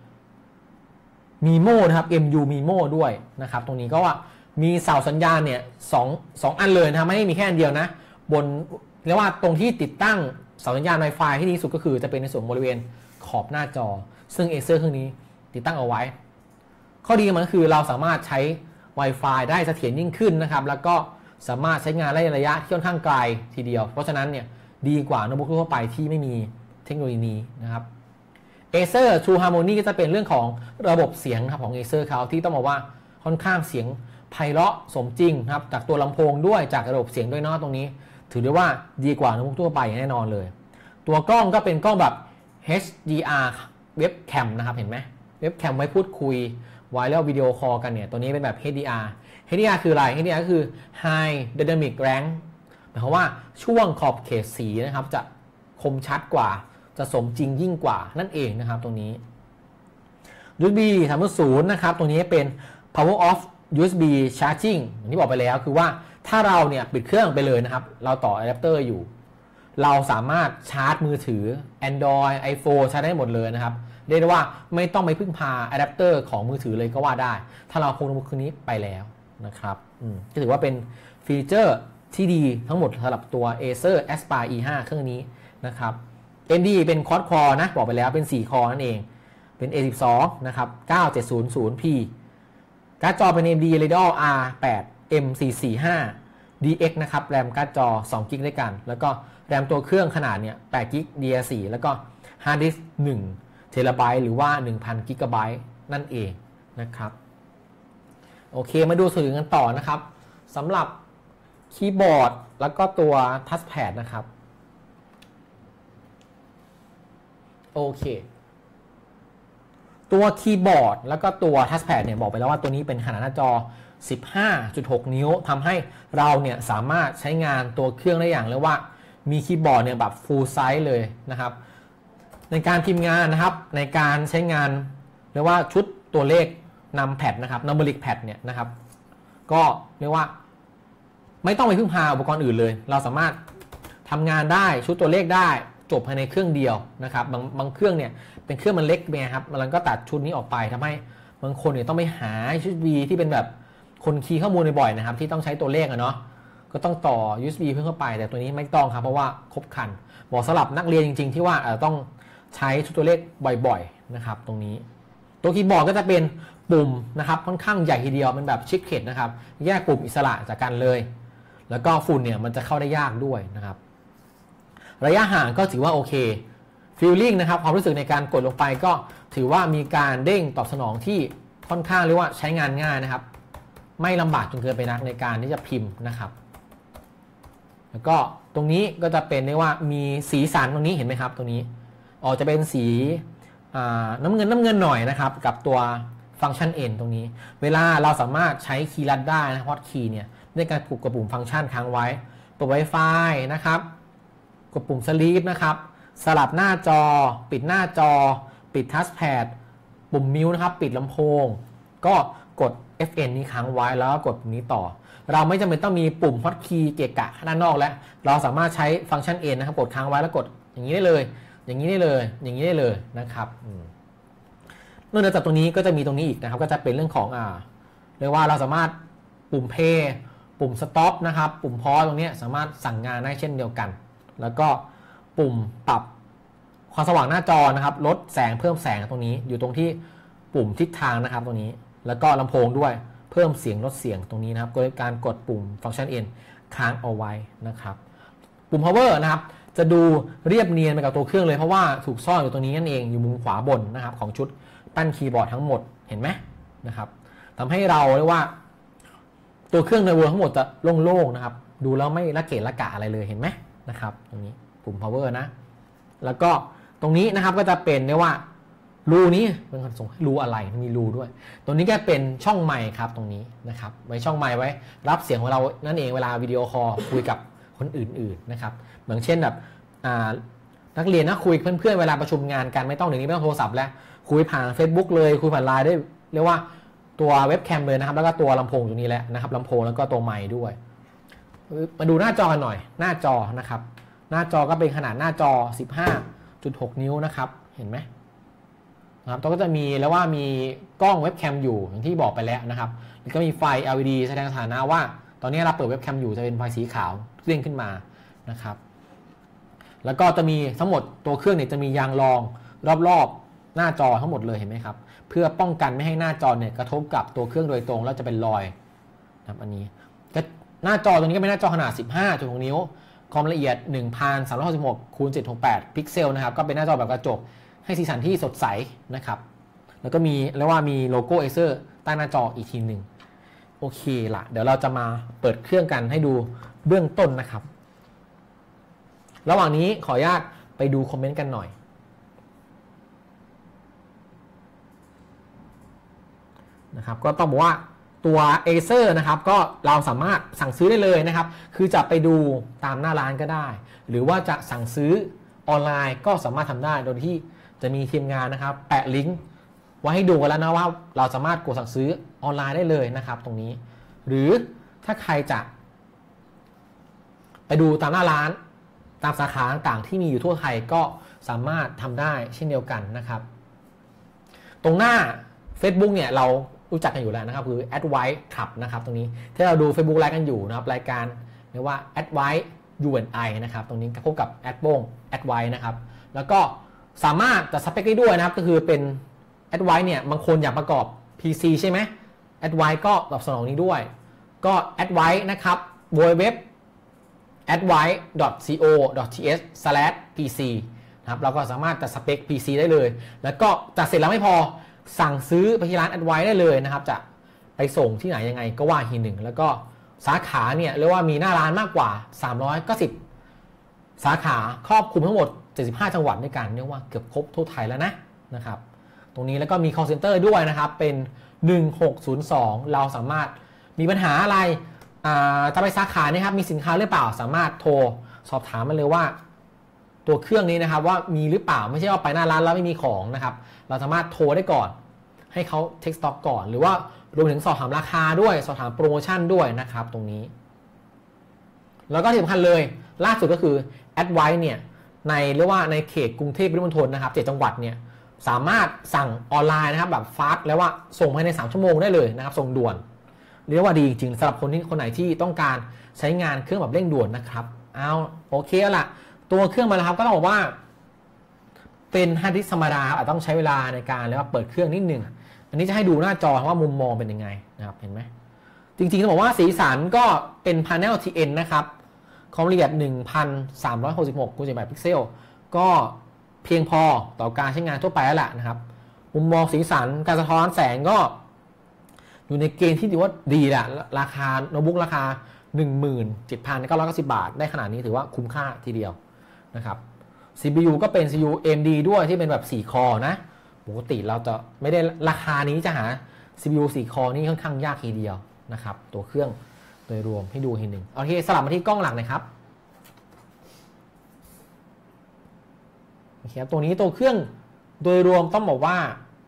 Mimo นะครับ เอ็ม ยู Mimo ด้วยนะครับตรงนี้ก็ว่ามีเสาสัญญาณเนี่ยสอง สองอันเลยนะครับไม่ได้มีแค่อันเดียวนะบนเรียกว่าตรงที่ติดตั้งเสาสัญญาณ Wi-Fi ที่ดีสุดก็คือจะเป็นในส่วนบริเวณขอบหน้าจอซึ่ง Acer เครื่องนี้ติดตั้งเอาไว้ข้อดีมันก็คือเราสามารถใช้ Wi-Fi ได้เสถียรยิ่งขึ้นนะครับแล้วก็สามารถใช้งานได้ในระยะที่ค่อนข้างไกลทีเดียวเพราะฉะนั้นเนี่ยดีกว่าโน้ตบุ๊กทั่วไปที่ไม่มีเทคโนโลยีนี้นะครับ Acer True Harmony ก็จะเป็นเรื่องของระบบเสียงครับของ Acer เขาที่ต้องบอกว่าค่อนข้างเสียงไพเราะสมจริงครับจากตัวลำโพงด้วยจากระบบเสียงด้วยเนาะตรงนี้ถือได้ว่าดีกว่าโน้ตบุ๊กทั่วไปแน่นอนเลยตัวกล้องก็เป็นกล้องแบบ เอช ดี อาร์ เว็บแคมนะครับเห็นไหมเว็บแคมไว้พูดคุยไว้แล้ววิดีโอคอลกันเนี่ยตัวนี้เป็นแบบ เอช ดี อาร์ เอช ดี อาร์ คืออะไร เอช ดี อาร์ ก็คือ High Dynamic Range หมายความว่าช่วงขอบเขตสีนะครับจะคมชัดกว่าจะสมจริงยิ่งกว่านั่นเองนะครับตรงนี้ ยู เอส บี สามจุดศูนย์ นะครับตรงนี้เป็น Power Off ยู เอส บี Charging อย่างที่บอกไปแล้วคือว่าถ้าเราเนี่ยปิดเครื่องไปเลยนะครับเราต่ออะแดปเตอร์อยู่เราสามารถชาร์จมือถือ Android iPhone ชาร์จได้หมดเลยนะครับเรียกได้ว่าไม่ต้องไปพึ่งพาอะแดปเตอร์ของมือถือเลยก็ว่าได้ถ้าเราพกโน้ตบุ๊กเครื่องนี้ไปแล้วนะครับก็ถือว่าเป็นฟีเจอร์ที่ดีทั้งหมดสำหรับตัว Acer Aspire อี ห้า เครื่องนี้นะครับ เอ็ม ดี เป็น Quad Core นะบอกไปแล้วเป็นสี่คอร์นั่นเองเป็น เอ สิบสอง นะครับ เก้าเจ็ดศูนย์ศูนย์ พี การ์ดจอเป็น เอ็ม ดี Radeon อาร์ แปด เอ็ม สี่สี่ห้า ดี เอ็กซ์ นะครับแรมการ์ดจอสองกิกด้วยกันแล้วก็แรมตัวเครื่องขนาดเนี่ยแปดกิก ดี ดี อาร์ โฟร์ แล้วก็ฮาร์ดดิสก์หนึ่งเทราไบต์หรือว่า หนึ่งพัน กิกะไบต์นั่นเองนะครับโอเคมาดูสื่อกันต่อนะครับสำหรับคีย์บอร์ดแล้วก็ตัวทัชแพดนะครับโอเคตัวคีย์บอร์ดแล้วก็ตัวทัชแพดเนี่ยบอกไปแล้วว่าตัวนี้เป็นขนาดหน้าจอ สิบห้าจุดหก นิ้วทำให้เราเนี่ยสามารถใช้งานตัวเครื่องได้อย่างเรียกว่ามีคีย์บอร์ดเนี่ยแบบ full size เลยนะครับในการพิมพ์งานนะครับในการใช้งานเรียกว่าชุดตัวเลขนำแพดนะครับ numeric pad เนี่ยนะครับก็เรียกว่าไม่ต้องไปพึ่งพาอุปกรณ์อื่นเลยเราสามารถทำงานได้ชุดตัวเลขได้จบภายในเครื่องเดียวนะครับบางบางเครื่องเนี่ยเป็นเครื่องมันเล็กไปครับมันก็ตัดชุดนี้ออกไปทำให้บางคนเนี่ยต้องไปหาชุด V ที่เป็นแบบคนคีย์ข้อมูลบ่อยๆนะครับที่ต้องใช้ตัวเลขอะเนาะก็ต้องต่อ ยู เอส บี เพิ่มเข้าไปแต่ตัวนี้ไม่ต้องครับเพราะว่าครบครันเหมาะสำหรับนักเรียนจริงๆที่ว่าต้องใช้ชุดตัวเลขบ่อยๆนะครับตรงนี้ตัวคีย์บอร์ดก็จะเป็นปุ่มนะครับค่อนข้างใหญ่ทีเดียวเป็นแบบชิคเก็ตนะครับแยกปุ่มอิสระจากกันเลยแล้วก็ฝุ่นเนี่ยมันจะเข้าได้ยากด้วยนะครับระยะห่างก็ถือว่าโอเคฟีลลิ่งนะครับความรู้สึกในการกดลงไปก็ถือว่ามีการเด้งตอบสนองที่ค่อนข้างเรียกว่าใช้งานง่ายนะครับไม่ลำบากจนเกินไปนักในการที่จะพิมพ์นะครับแล้วก็ตรงนี้ก็จะเป็นเรียกว่ามีสีสันตรงนี้เห็นไหมครับตรงนี้ออกจะเป็นสีน้ำเงินน้ำเงินหน่อยนะครับกับตัวฟังก์ชัน N ตรงนี้เวลาเราสามารถใช้คีย์ลัดได้นะฮอตคีย์เนี่ยในการกดปุ่มฟังก์ชันค้างไว้เปิด Wi-Fi นะครับกดปุ่ม Sleep นะครับสลับหน้าจอปิดหน้าจอปิดทัชแพดปุ่มมิวนะครับปิดลำโพงก็กด เอฟ เอ็น นี้ค้างไว้แล้วกดปุ่มนี้ต่อเราไม่จำเป็นต้องมีปุ่มฮอตคีย์เกะกะด้านนอกแล้วเราสามารถใช้ฟังก์ชัน N นะครับกดค้างไว้แล้วกดอย่างนี้ได้เลยอย่างนี้ได้เลยอย่างนี้ได้เลยนะครับนอกจากตรงนี้ก็จะมีตรงนี้อีกนะครับก็จะเป็นเรื่องของอ่าเรียกว่าเราสามารถปุ่ม Play ปุ่ม Stop นะครับปุ่ม Pause ตรงนี้สามารถสั่งงานได้เช่นเดียวกันแล้วก็ปุ่มปรับความสว่างหน้าจอนะครับลดแสงเพิ่มแสงตรงนี้อยู่ตรงที่ปุ่มทิศทางนะครับตรงนี้แล้วก็ลำโพงด้วยเพิ่มเสียงลดเสียงตรงนี้นะครับโดยการกดปุ่มฟังก์ชัน N ค้างเอาไว้นะครับปุ่ม power นะครับจะดูเรียบเนียนไปกับตัวเครื่องเลยเพราะว่าถูกซ่อนอยู่ตรงนี้นั่นเองอยู่มุมขวาบนนะครับของชุดแป้นคีย์บอร์ดทั้งหมดเห็นไหมนะครับทำให้เราเรียกว่าตัวเครื่องในเวอร์ทั้งหมดจะโล่งๆนะครับดูแล้วไม่ละเกะละกะอะไรเลยเห็นไหมนะครับตรงนี้ปุ่ม power นะแล้วก็ตรงนี้นะครับก็จะเป็นเรียกว่ารูนี้เป็นคนส่งรูอะไรมีรูด้วยตรงนี้ก็เป็นช่องไมค์ครับตรงนี้นะครับไว้ช่องไมค์ไว้รับเสียงของเรานั่นเองเวลาวิดีโอคอลคุยกับคนอื่นๆนะครับเหมือนเช่นแบบนักเรียนนะคุยเพื่อนๆเวลาประชุมงานกันไม่ต้องเดี๋ยวนี้ไม่ต้องโทรศัพท์แล้วคุยผ่าน Facebook เลยคุยผ่านไลน์ได้เรียกว่าตัวเว็บแคมเลยนะครับแล้วก็ตัวลำโพงตรงนี้แหละนะครับลำโพงแล้วก็ตัวไมค์ด้วยมาดูหน้าจอกันหน่อยหน้าจอนะครับหน้าจอก็เป็นขนาดหน้าจอ สิบห้าจุดหก นิ้วนะครับเห็นไหมนะครับก็จะมีแล้วว่ามีกล้องเว็บแคมอยู่อย่างที่บอกไปแล้วนะครับแล้วก็มีไฟ แอล อี ดี แสดงสถานะว่าตอนนี้เราเปิดเว็บแคมอยู่จะเป็นไฟสีขาวเด้งขึ้นมานะครับแล้วก็จะมีทั้งหมดตัวเครื่องเนี่ยจะมียางรองรอบๆหน้าจอทั้งหมดเลยเห็นไหมครับเพื่อป้องกันไม่ให้หน้าจอเนี่ยกระทบกับตัวเครื่องโดยตรงแล้วจะเป็นรอยนะครับอันนี้หน้าจอตัวนี้ก็เป็นหน้าจอขนาด สิบห้าจุดหก นิ้วความละเอียด หนึ่งพันสามร้อยหกสิบหก คูณ เจ็ดร้อยหกสิบแปด พิกเซลนะครับก็เป็นหน้าจอแบบกระจกให้สีสันที่สดใสนะครับแล้วก็มีแล้วว่ามีโลโก้ Acer ใต้หน้าจออีกทีหนึ่งโอเคละเดี๋ยวเราจะมาเปิดเครื่องกันให้ดูเบื้องต้นนะครับระหว่างนี้ขออนุญาตไปดูคอมเมนต์กันหน่อยนะครับก็ต้องบอกว่าตัว Acer นะครับก็เราสามารถสั่งซื้อได้เลยนะครับคือจะไปดูตามหน้าร้านก็ได้หรือว่าจะสั่งซื้อออนไลน์ก็สามารถทำได้โดยที่จะมีทีมงานนะครับแปะลิงก์ไว้ให้ดูกันแล้วนะว่าเราสามารถกดสั่งซื้อออนไลน์ได้เลยนะครับตรงนี้หรือถ้าใครจะไปดูตามหน้าร้านตามสาขาต่างๆที่มีอยู่ทั่วไทยก็สามารถทำได้เช่นเดียวกันนะครับตรงหน้า Facebook เนี่ยเรารู้จักกันอยู่แล้วนะครับคือ Advice Club นะครับตรงนี้ที่เราดู Facebook ไลฟ์กันอยู่นะครับรายการเรียกว่า Advice ยู แอนด์ ไอ นะครับตรงนี้พบกับ Ad โป้ง Advice นะครับแล้วก็สามารถจะสเปคได้ด้วยนะครับก็คือเป็น Advice เนี่ยบางคนอยากประกอบ พี ซี ใช่ไหม Advice ก็ตอบสนองนี้ด้วยก็ Advice นะครับ ดับเบิลยู ดับเบิลยู ดับเบิลยู ดอท แอดไวซ์ ดอท ซี โอ ดอท ที เอช สแลช พี ซี นะครับเราก็สามารถจัดสเปค พี ซี ได้เลยแล้วก็จัดเสร็จแล้วไม่พอสั่งซื้อไปที่ร้าน Advice ได้เลยนะครับจะไปส่งที่ไหนยังไงก็ว่าทีหนึ่งแล้วก็สาขาเนี่ยเรียกว่ามีหน้าร้านมากกว่าสามร้อยเก้าสิบสาขาครอบคลุมทั้งหมดเจ็ดสิบห้าจังหวัดด้วยกันเรียกว่าเกือบครบทั่วไทยแล้วนะนะครับตรงนี้แล้วก็มี call center ด้วยนะครับเป็นหนึ่งหกศูนย์สองเราสามารถมีปัญหาอะไรจะไปสาขาเนี่ยครับมีสินค้าหรือเปล่าสามารถโทรสอบถามมาเลยว่าตัวเครื่องนี้นะครับว่ามีหรือเปล่าไม่ใช่ว่าไปหน้าร้านแล้วไม่มีของนะครับเราสามารถโทรได้ก่อนให้เขาเช็คสต็อกก่อนหรือว่ารวมถึงสอบถามราคาด้วยสอบถามโปรโมชั่นด้วยนะครับตรงนี้แล้วก็ที่สำคัญเลยล่าสุดก็คือ Advice เนี่ยในเรียกว่าในเขตกรุงเทพปริมณฑลนะครับเจ็ดจังหวัดเนี่ยสามารถสั่งออนไลน์นะครับแบบฟาสต์แล้วว่าส่งภายในสามชั่วโมงได้เลยนะครับส่งด่วนเรียกว่าดีจริงสำหรับคนที่คนไหนที่ต้องการใช้งานเครื่องแบบเร่งด่วนนะครับเอาโอเคแล้วล่ะตัวเครื่องมาแล้วครับก็ต้องบอกว่าเป็นฮาร์ดดิสก์ธรรมดาอาจต้องใช้เวลาในการเรียกว่าเปิดเครื่องนิดนึงอันนี้จะให้ดูหน้าจอว่ามุมมองเป็นยังไงนะครับเห็นไหมจริงๆต้องบอกว่าสีสันก็เป็น Panel ที เอ็น นะครับความละเอียด หนึ่งพันสามร้อยหกสิบหก คูณ เจ็ดสิบแปด พิกเซลก็เพียงพอต่อการใช้งานทั่วไปแล้วแหละนะครับมุมมองสีสันการสะท้อนแสงก็อยู่ในเกณฑ์ที่ถือว่าดีแหละราคาโน้ตบุ๊กราคา หนึ่งหมื่นเจ็ดพันเก้าร้อยเก้าสิบ บาทได้ขนาดนี้ถือว่าคุ้มค่าทีเดียวนะครับ ซี พี ยู ก็เป็น ซี พี ยู เอ็ม ดี ด้วยที่เป็นแบบสี่คอนะปกติเราจะไม่ได้ราคานี้จะหา ซี พี ยู สี่คอนี่ค่อนข้างยากทีเดียวนะครับตัวเครื่องโดยรวมให้ดูทีหนึ่งโอเคสลับมาที่กล้องหลังนะครับโอเคตัวนี้ตัวเครื่องโดยรวมต้องบอกว่า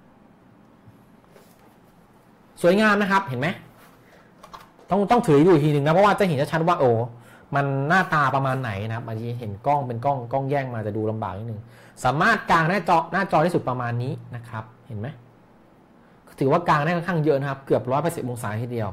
สวยงามนะครับเห็นไหมต้องต้องถือดูทีหนึ่งนะเพราะว่าจะเห็นชัดๆว่าโอ้มันหน้าตาประมาณไหนนะครับบางทีเห็นกล้องเป็นกล้องกล้องแย่งมาจะดูลำบากนิดนึงสามารถกางหน้าจอหน้าจอที่สุดประมาณนี้นะครับเห็นไหมถือว่ากางได้ค่อนข้างเยอะนะครับเกือบร้อยแปดสิบองศาทีเดียว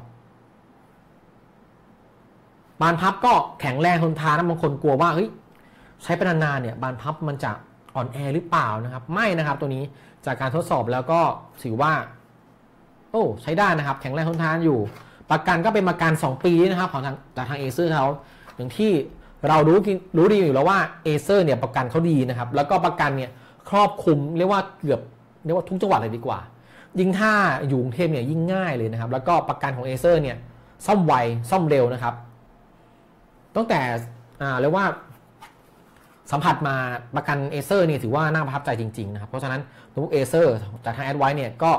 บานพับก็แข็งแรงทนทานนะบางคนกลัวว่าเฮ้ยใช้ไปนานๆเนี่ยบานพับมันจะอ่อนแอหรือเปล่านะครับไม่นะครับตัวนี้จากการทดสอบแล้วก็ถือว่าโอ้ใช้ได้นะครับแข็งแรงทนทานอยู่ประกันก็เป็นประกันสองปีนะครับของทางจากทาง Acer เขาอย่างที่เรารู้รู้ดีอยู่แล้วว่า Acer เนี่ยประกันเขาดีนะครับแล้วก็ประกันเนี่ยครอบคลุมเรียกว่าเกือบเรียกว่าทุกจังหวัดเลยดีกว่ายิ่งถ้าอยู่กรุงเทพเนี่ยยิ่งง่ายเลยนะครับแล้วก็ประกันของ Acer เนี่ยซ่อมไวซ่อมเร็วนะครับตั้งแต่อ่าเรียกว่าสัมผัสมาประกัน Acer เนี่ยถือว่าน่าประทับใจจริงๆนะครับเพราะฉะนั้นโน้ตบุ๊ก Acer จากทาง Advice เนี่ยก็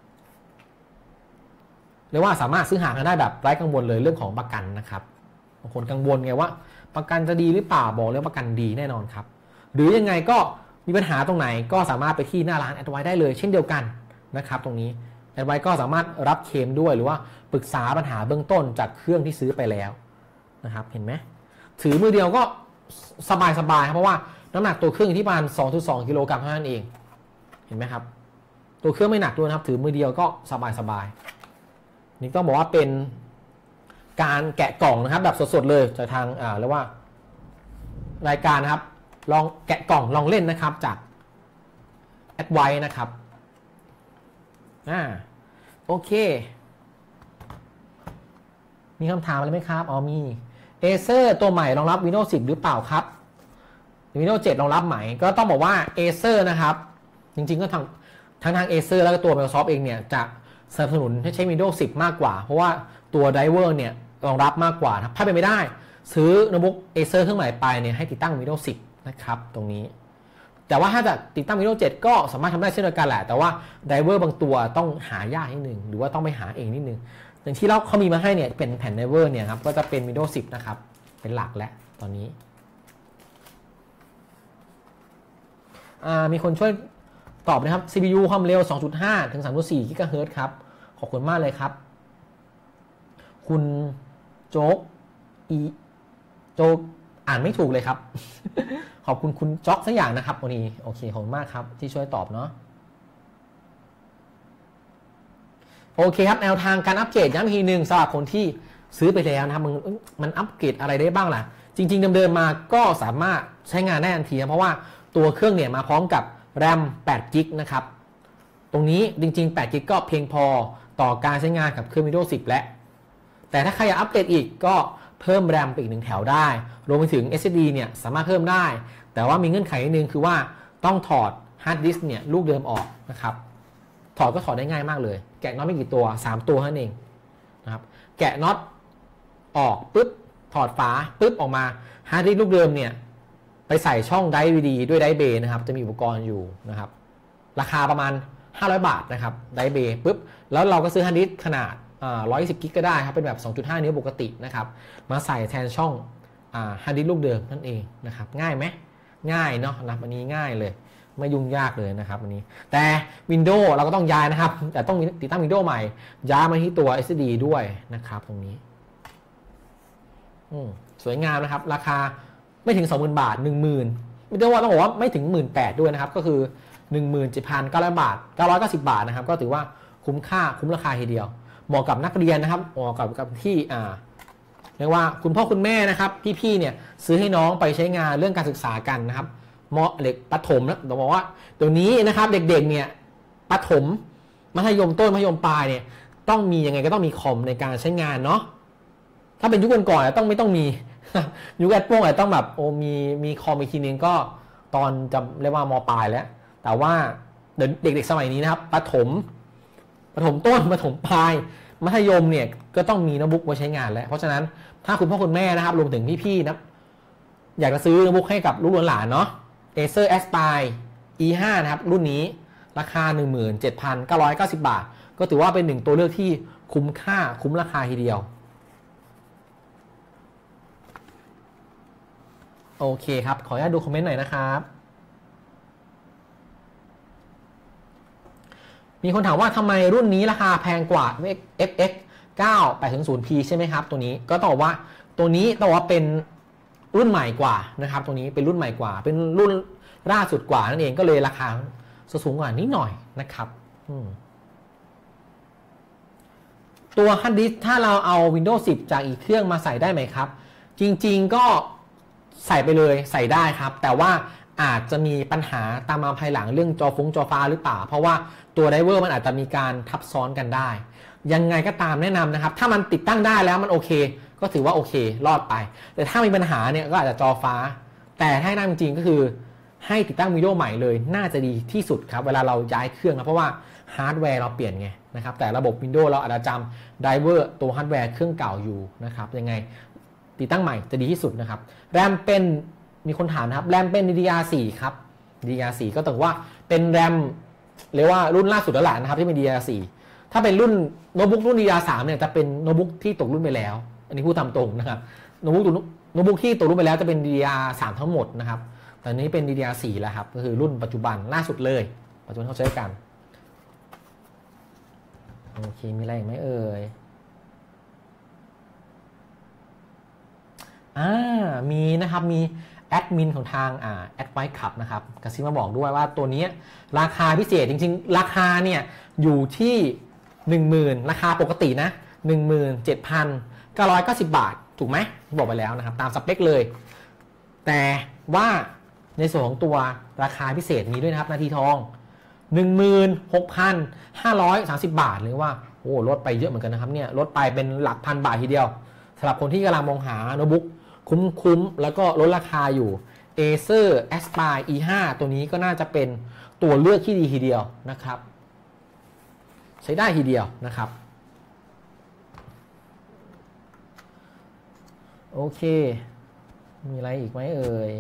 เรียกว่าสามารถซื้อหากันได้แบบไร้กังวลเลยเรื่องของประกันนะครับบางคนกังวลไงว่าประกันจะดีหรือเปล่าบอกเลยประกันดีแน่นอนครับหรือยังไงก็มีปัญหาตรงไหนก็สามารถไปที่หน้าร้าน Advice ได้เลยเช่นเดียวกันนะครับตรงนี้ Advice ก็สามารถรับเคลมด้วยหรือว่าปรึกษาปัญหาเบื้องต้นจากเครื่องที่ซื้อไปแล้วนะครับเห็นไหมถือมือเดียวก็สบายๆครับเพราะว่าน้ำหนักตัวเครื่องที่ประมาณ สองจุดสอง กิโลกรัมเท่านั้นเองเห็นไหมครับตัวเครื่องไม่หนักด้วยนะครับถือมือเดียวก็สบายๆนี่ต้องบอกว่าเป็นการแกะกล่องนะครับแบบสดๆเลยจากทางอ่าเรียกว่ารายการนะครับลองแกะกล่องลองเล่นนะครับจาก Advice นะครับอ่าโอเคมีคำถามอะไรไหมครับอ๋อมี Acer ตัวใหม่รองรับ Windows สิบหรือเปล่าครับ Windows เจ็ดรองรับไหมก็ต้องบอกว่า Acer นะครับจริงๆก็ทางทั้งทาง Acer แล้วก็ตัว Microsoft เองเนี่ยจะสนับสนุนให้ใช้ Windows สิบมากกว่าเพราะว่าตัว Driver เนี่ยรองรับมากกว่าถ้าเป็นไม่ได้ซื้อโน้ตบุ๊ก Acer เครื่องใหม่ไปเนี่ยให้ติดตั้ง Windows สิบนะครับตรงนี้แต่ว่าถ้าจะติดตั้ง Windows เจ็ดก็สามารถทำได้เช่นเดียวกันแหละแต่ว่า Driver บางตัวต้องหายากนิดนึงหรือว่าต้องไปหาเองนิดนึงอย่างที่เราเขามีมาให้เนี่ยเป็นแผ่น Driver เนี่ยครับก็จะเป็น Windows สิบนะครับเป็นหลักแล้วตอนนี้มีคนช่วยตอบนะครับ ซี พี ยู ความเร็ว สองจุดห้า ถึง สามจุดสี่ กิกะเฮิรตซ์ ครับขอบคุณมากเลยครับคุณโจ๊กอีโจ๊กอ่านไม่ถูกเลยครับ ขอบคุณคุณจ๊อกสักอย่างนะครับวันนี้โอเคขอบคุณมากครับที่ช่วยตอบเนาะโอเคครับแนวทางการอัปเกรดย้ำอีกทีหนึ่งสำหรับคนที่ซื้อไปแล้วนะครับมันมันอัปเกรดอะไรได้บ้างล่ะจริงๆเดิมๆมาก็สามารถใช้งานได้ทันทีนะเพราะว่าตัวเครื่องเนี่ยมาพร้อมกับ แรม แปด กิกะนะครับตรงนี้จริงๆแปด กิกะก็เพียงพอต่อการใช้งานกับเครื่อง Windows สิบแล้วแต่ถ้าใครอยากอัปเกรดอีกก็เพิ่มแรมไปอีกหนึ่งแถวได้รวมไปถึง เอส เอส ดี เนี่ยสามารถเพิ่มได้แต่ว่ามีเงื่อนไขนิดนึงคือว่าต้องถอดฮาร์ดดิสก์เนี่ยลูกเดิมออกนะครับถอดก็ถอดได้ง่ายมากเลยแกะน็อตไม่กี่ตัวสามตัวเท่านั้นเองนะครับแกะน็อตออกปุ๊บถอดฝาปุ๊บออกมาฮาร์ดดิสก์ลูกเดิมเนี่ยไปไปใส่ช่องไดร์ วี ดี ด้วยไดร์เบย์นะครับจะมีอุปกรณ์อยู่นะครับราคาประมาณห้าร้อยบาทนะครับไดร์เบย์ปุ๊บแล้วเราก็ซื้อฮาร์ดดิสก์ขนาดหนึ่งร้อยยี่สิบกิกก็ได้ครับเป็นแบบ สองจุดห้า นิ้วปกตินะครับมาใส่แทนช่องฮาร์ดดิสก์ลูกเดิมนั่นเองนะครับง่ายไหมง่ายเนาะนะอันนี้ง่ายเลยไม่ยุ่งยากเลยนะครับอันนี้แต่ Windows เราก็ต้องย้ายนะครับแต่ต้องติดตั้ง Windows ใหม่ย้ายมาที่ตัว เอส เอส ดี ด้วยนะครับตรงนี้สวยงามนะครับราคาไม่ถึง สองหมื่น บาท หนึ่งหมื่น ไม่ต้องว่าต้องบอกว่าไม่ถึง หนึ่งหมื่นแปดพัน ด้วยนะครับก็คือ หนึ่งหมื่นเจ็ดพันเก้าร้อย บาทเก้าร้อยเก้าสิบบาทนะครับก็ถือว่าคุ้มค่าคุ้มราคาทีเดียวเหมาะกับนักเรียนนะครับเหมาะกับกับที่อ่าเรียกว่าคุณพ่อคุณแม่นะครับพี่ๆเนี่ยซื้อให้น้องไปใช้งานเรื่องการศึกษากันนะครับเหมาะเด็กประถมนะต้องบอกว่าตัวนี้นะครับเด็กๆเนี่ยประถมมัธยมต้นมัธยมปลายเนี่ยต้องมียังไงก็ต้องมีคอมในการใช้งานเนาะถ้าเป็นยุคก่อนๆต้องไม่ต้องมียุคแอดโป้งอาจต้องแบบโอ้มีมีคอมอีกทีนึงก็ตอนจะเรียกว่ามปลายแล้วแต่ว่าเด็กๆสมัยนี้นะครับประถมประถมต้นประถมปลายมัธยมเนี่ยก็ต้องมีโน้ตบุ๊กไว้ใช้งานแล้วเพราะฉะนั้นถ้าคุณพ่อคุณแม่นะครับรวมถึงพี่ๆนะอยากจะซื้อโน้ตบุ๊กให้กับลูกหลานเนาะ Acer Aspire อี ห้า นะครับรุ่นนี้ราคา หนึ่งหมื่นเจ็ดพันเก้าร้อยเก้าสิบบาทก็ถือว่าเป็นหนึ่งตัวเลือกที่คุ้มค่าคุ้มราคาทีเดียวโอเคครับขออนุญาตดูคอมเมนต์หน่อยนะครับมีคนถามว่าทำไมรุ่นนี้ราคาแพงกว่า เอฟ เอ็กซ์ เก้า แปดศูนย์ พี ใช่ไหมครับตัวนี้ก็ต้องบอกว่าตัวนี้ต้องบอกว่าเป็นรุ่นใหม่กว่านะครับตัวนี้เป็นรุ่นใหม่กว่าเป็นรุ่นล่าสุดกว่านั่นเองก็เลยราคาสูงกว่านิดหน่อยนะครับตัวฮาร์ดดิสก์ถ้าเราเอา Windows สิบจากอีกเครื่องมาใส่ได้ไหมครับจริงๆก็ใส่ไปเลยใส่ได้ครับแต่ว่าอาจจะมีปัญหาตามมาภายหลังเรื่องจอฟุ้งจอฟ้าหรือเปล่าเพราะว่าตัวไดรเวอร์มันอาจจะมีการทับซ้อนกันได้ยังไงก็ตามแนะนำนะครับถ้ามันติดตั้งได้แล้วมันโอเคก็ถือว่าโอเครอดไปแต่ถ้ามีปัญหาเนี่ยก็อาจจะจอฟ้าแต่ถ้าแนะนำจริงๆก็คือให้ติดตั้ง Windows ใหม่เลยน่าจะดีที่สุดครับเวลาเราย้ายเครื่องนะเพราะว่าฮาร์ดแวร์เราเปลี่ยนไงนะครับแต่ระบบ Windows เราอาจจะจำไดรเวอร์ตัวฮาร์ดแวร์เครื่องเก่าอยู่นะครับยังไงติดตั้งใหม่จะดีที่สุดนะครับแรมเป็นมีคนถามนะครับแรมเป็น ดี ดี อาร์ โฟร์ ครับ ดี ดี อาร์ โฟร์ ก็ถือว่าเป็นแรมเรียกว่ารุ่นล่าสุดแล้วแหละนะครับที่เป็น ดี ดี อาร์ โฟร์ ถ้าเป็นรุ่นโน้ตบุ๊กรุ่น ดี ดี อาร์ ทรี เนี่ยจะเป็นโน้ตบุ๊กที่ตกรุ่นไปแล้วอันนี้พูดตามตรงนะครับโน้ตบุ๊กโน้ตบุ๊กที่ตกรุ่นไปแล้วจะเป็น ดี ดี อาร์ ทรี ทั้งหมดนะครับแต่นี้เป็น ดี ดี อาร์ โฟร์ แล้วครับก็คือรุ่นปัจจุบันล่าสุดเลยปัจจุบันเขาใช้กันโอเคมีอะไรอีกไหมเอ่ยอ่ามีนะครับมีแอดมินของทางอ่าแอดไวท์ขับนะครับกระซิบมาบอกด้วยว่าตัวนี้ราคาพิเศษจริงๆราคาเนี่ยอยู่ที่ หนึ่งหมื่น ราคาปกตินะ หนึ่งหมื่นเจ็ดพันเก้าร้อยเก้าสิบบาทถูกไหมบอกไปแล้วนะครับตามสเปคเลยแต่ว่าในส่วนของตัวราคาพิเศษมีด้วยนะครับนาทีทอง หนึ่งหมื่นหกพันห้าร้อยสามสิบบาทหรือว่าโอ้ลดไปเยอะเหมือนกันนะครับเนี่ยลดไปเป็นหลักพันบาททีเดียวสำหรับคนที่กำลังมองหาโน้ตบุ๊กคุ้มๆแล้วก็ลดราคาอยู่ Acer Aspire อี ห้า ตัวนี้ก็น่าจะเป็นตัวเลือกที่ดีทีเดียวนะครับใช้ได้ทีเดียวนะครับโอเคมีอะไรอีกไหมเอ่ย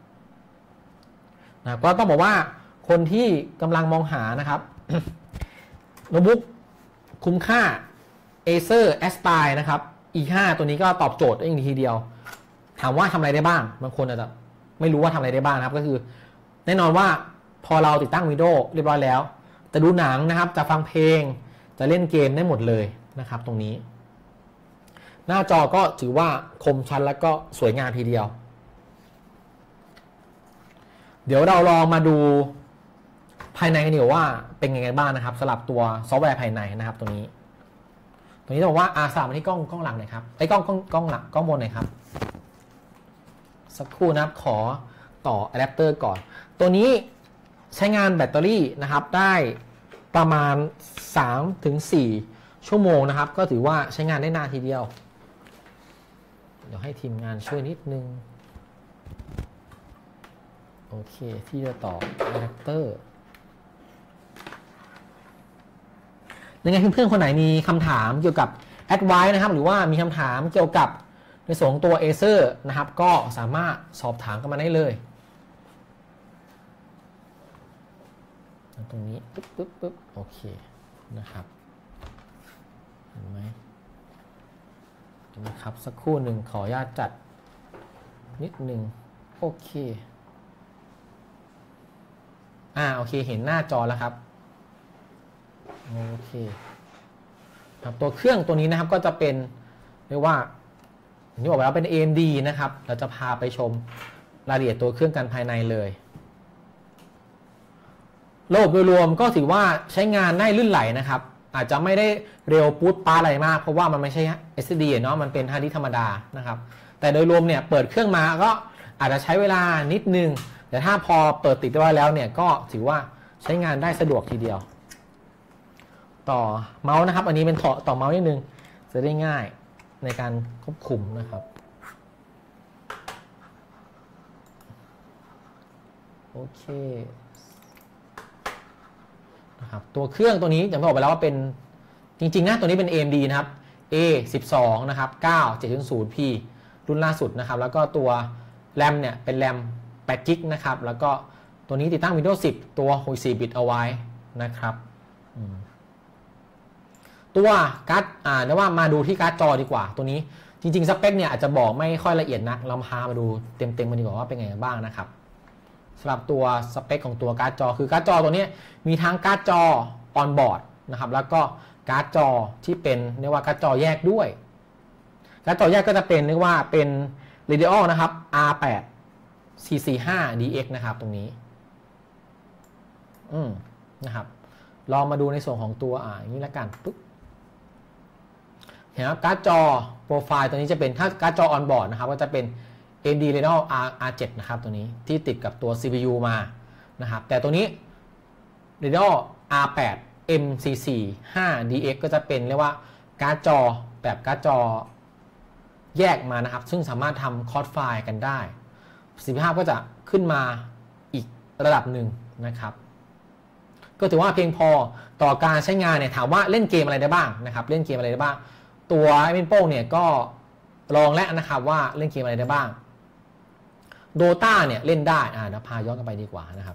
นะก็ต้องบอกว่าคนที่กำลังมองหานะครับ โน้ตบุ๊กคุ้มค่า Acer Aspire นะครับ อี ห้า ตัวนี้ก็ตอบโจทย์ได้อย่างทีเดียวถามว่าทำอะไรได้บ้างบางคนอาจจะไม่รู้ว่าทำอะไรได้บ้างนะครับก็คือแน่นอนว่าพอเราติดตั้ง Windows เรียบร้อยแล้วจะดูหนังนะครับจะฟังเพลงจะเล่นเกมได้หมดเลยนะครับตรงนี้หน้าจอก็ถือว่าคมชัดแล้วก็สวยงามทีเดียวเดี๋ยวเราลองมาดูภายในกันดีกว่าว่าเป็นยังไงบ้างนะครับสำหรับตัวซอฟต์แวร์ภายในนะครับตรงนี้ตรงนี้ต้องบอกว่าอาสามมาที่กล้องกล้องหลังหน่อยครับไอ้กล้องกล้องกล้องหลังกล้องบนหน่อยครับสักครู่นะครับขอต่ออะแดปเตอร์ก่อนตัวนี้ใช้งานแบตเตอรี่นะครับได้ประมาณ สามถึงสี่ ชั่วโมงนะครับก็ถือว่าใช้งานได้นานทีเดียวเดี๋ยวให้ทีมงานช่วยนิดนึงโอเคที่จะต่ออะแดปเตอร์ยังไงเพื่อนๆคนไหนมีคำถามเกี่ยวกับ Advice นะครับหรือว่ามีคำถามเกี่ยวกับในส่วนของตัว Acer นะครับก็สามารถสอบถามกันมาได้เลยตรงนี้ปึ๊บปึ๊บปึ๊บโอเคนะครับเห็นไหมนะครับสักครู่หนึ่งขออนุญาตจัดนิดหนึ่งโอเคอ่าโอเคเห็นหน้าจอแล้วครับโอเคครับตัวเครื่องตัวนี้นะครับก็จะเป็นเรียกว่านี่บอกไว้แล้วเป็น เอ เอ็ม ดี นะครับเราจะพาไปชมรายละเอียดตัวเครื่องกันภายในเลยระบบโดยรวมก็ถือว่าใช้งานได้ลื่นไหลนะครับอาจจะไม่ได้เร็วปุ๊บป้าอะไรมากเพราะว่ามันไม่ใช่ เอส ดี เนาะมันเป็นฮาร์ดดิสก์ธรรมดานะครับแต่โดยรวมเนี่ยเปิดเครื่องมาก็อาจจะใช้เวลานิดนึงแต่ถ้าพอเปิดติดได้แล้วเนี่ยก็ถือว่าใช้งานได้สะดวกทีเดียวต่อเมาส์นะครับอันนี้เป็นต่อต่อเมาส์นิดนึงจะได้ง่ายในการควบคุมนะครับโอเคนะครับตัวเครื่องตัวนี้อย่างที่บอกไปแล้วว่าเป็นจริงๆนะตัวนี้เป็น เอ เอ็ม ดี นะครับ เอ สิบสอง นะครับ เก้า เจ็ด ศูนย์ พี รุ่นล่าสุดนะครับแล้วก็ตัวแรมเนี่ยเป็นแรมแปดกิกะนะครับแล้วก็ตัวนี้ติดตั้ง Windows สิบ ตัวหกสิบสี่บิตเอาไว้นะครับตัวการ์ดอ่าเรียกว่ามาดูที่การ์ดจอดีกว่าตัวนี้จริงๆสเปคเนี่ยอาจจะบอกไม่ค่อยละเอียดนักเราพามาดูเต็มๆมาดีกว่าว่าเป็นไงบ้างนะครับสำหรับตัวสเปคของตัวการ์ดจอคือการ์ดจอตัวนี้มีทั้งการ์ดจอออนบอร์ดนะครับแล้วก็การ์ดจอที่เป็นเรียกว่าการ์ดจอแยกด้วยการ์ดจอแยกก็จะเป็นเรียกว่าเป็น Radeon นะครับ อาร์ แปด สี่สี่ห้า ดี เอ็กซ์ นะครับตรงนี้อืมนะครับลองมาดูในส่วนของตัวอ่าอย่างนี้แล้วกันปุ๊บเห็นไหมการ์ดจอโปรไฟล์ตัวนี้จะเป็นถ้าการ์ดจอออนบอร์ดนะครับก็จะเป็น เอ็ม ดี Radeon อาร์ เซเว่น นะครับตัวนี้ที่ติดกับตัว ซี พี ยู มานะครับแต่ตัวนี้ Radeon อาร์ แปด เอ็ม สี่สี่ห้า ดี เอ็กซ์ ก็จะเป็นเรียกว่าการ์ดจอแบบการ์ดจอแยกมานะครับซึ่งสามารถทำคอร์สไฟล์กันได้ประสิทธิภาพก็จะขึ้นมาอีกระดับหนึ่งนะครับก็ถือว่าเพียงพอต่อการใช้งานเนี่ยถามว่าเล่นเกมอะไรได้บ้างนะครับเล่นเกมอะไรได้บ้างตัวไอ้เมนโป้เนี่ยก็ลองแล้วนะครับว่าเล่นเกมอะไรได้บ้าง Dota เนี่ยเล่นได้อ่าเดี๋ยวพาย้อนกันไปดีกว่านะครับ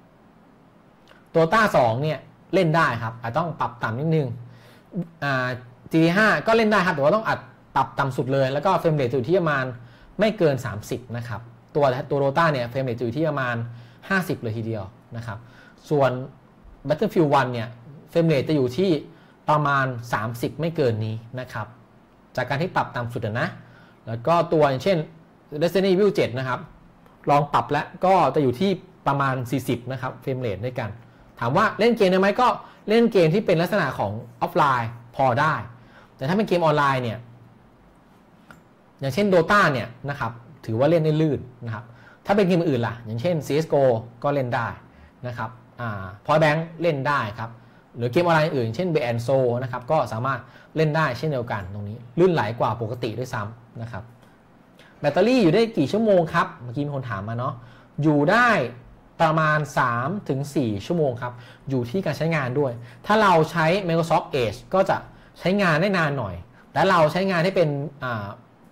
Dota สองเนี่ยเล่นได้ครับอาจต้องปรับต่ำนิดนึงอ่า จี ที ห้า ก็เล่นได้ครับแต่ว่าต้องอัดปรับต่ำสุดเลยแล้วก็เฟรมเรทอยู่ที่ประมาณไม่เกินสามสิบนะครับตัวตัว Dota เนี่ยเฟรมเรทอยู่ที่ประมาณห้าสิบเลยทีเดียวนะครับส่วน Battlefield วันเนี่ยเฟรมเรทจะอยู่ที่ประมาณสามสิบไม่เกินนี้นะครับจากการที่ปรับต่ำสุดนะแล้วก็ตัวอย่างเช่น Resident Evil เจ็ดนะครับลองปรับแล้วก็จะอยู่ที่ประมาณสี่สิบนะครับเฟรมเรทด้วยกันถามว่าเล่นเกมได้ไหมก็เล่นเกมที่เป็นลักษณะของออฟไลน์พอได้แต่ถ้าเป็นเกมออนไลน์เนี่ยอย่างเช่น Dota เนี่ยนะครับถือว่าเล่นได้ลื่นนะครับถ้าเป็นเกมอื่นล่ะอย่างเช่น ซี เอส จี โอ ก็เล่นได้นะครับอ่า Point Blank เล่นได้ครับหรือเกมออนไลน์อื่นเช่น Beyond Soul นะครับก็สามารถเล่นได้เช่นเดียวกันตรงนี้ลื่นไหลกว่าปกติด้วยซ้ำนะครับแบตเตอรี่อยู่ได้กี่ชั่วโมงครับเมื่อกี้มีคนถามมาเนาะอยู่ได้ประมาณ สามถึงสี่ ชั่วโมงครับอยู่ที่การใช้งานด้วยถ้าเราใช้ Microsoft Edge ก็จะใช้งานได้นานหน่อยและเราใช้งานให้เป็นอ่า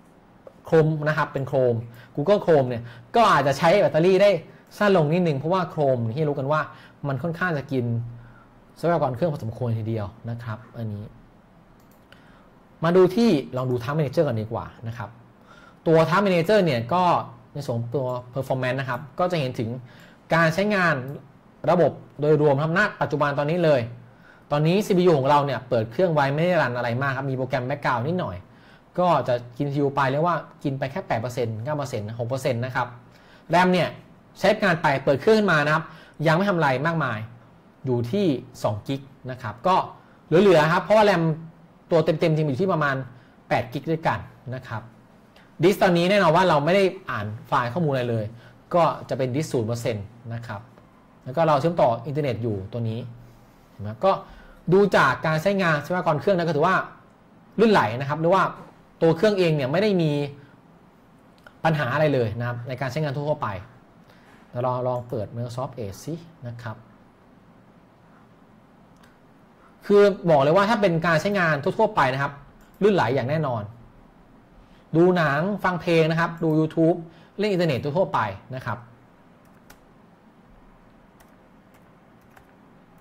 Chrome นะครับเป็น Chrome Google Chrome เนี่ยก็อาจจะใช้แบตเตอรี่ได้สั้นลงนิดนึงเพราะว่า Chrome ที่รู้กันว่ามันค่อนข้างจะกินทรัพยากรเครื่องพอสมควรทีเดียวนะครับอันนี้มาดูที่ลองดู Task Manager กันดีกว่านะครับตัว Task Manager เนี่ยก็ในส่วนตัว performance นะครับก็จะเห็นถึงการใช้งานระบบโดยรวมทำหน้าปัจจุบันตอนนี้เลยตอนนี้ ซี พี ยู ของเราเนี่ยเปิดเครื่องไว้ไม่ได้รันอะไรมากครับมีโปรแกรมแบ็กกราวด์นิดหน่อยก็จะกิน ซี พี ยู ไปเรียกว่ากินไปแค่ แปดเปอร์เซ็นต์ เก้าเปอร์เซ็นต์ หกเปอร์เซ็นต์ นะครับแรมเนี่ยใช้งานไปเปิดเครื่องขึ้นมานะครับยังไม่ทำอะไรมากมายอยู่ที่สองกิกนะครับก็เหลือๆครับเพราะว่าแรมตัวเต็มๆจริงอยู่ที่ประมาณแปดกิกด้วยกันนะครับดิสตอนนี้แน่นอนว่าเราไม่ได้อ่านไฟล์ข้อมูลอะไรเลยก็จะเป็นดิส ศูนย์เปอร์เซ็นต์ นะครับแล้วก็เราเชื่อมต่ออินเทอร์เน็ตอยู่ตัวนี้นะก็ดูจากการใช้งานทรัพยากรเครื่องนะก็ถือว่าลื่นไหลนะครับหรือว่าตัวเครื่องเองเนี่ยไม่ได้มีปัญหาอะไรเลยนะครับในการใช้งานทั่วไปเราลองลองเปิด Microsoft Edge สินะครับคือบอกเลยว่าถ้าเป็นการใช้งานทั่วๆไปนะครับลื่นไหลอย่างแน่นอนดูหนังฟังเพลงนะครับดู YouTube เล่นอินเทอร์เน็ตทั่วๆไปนะครับ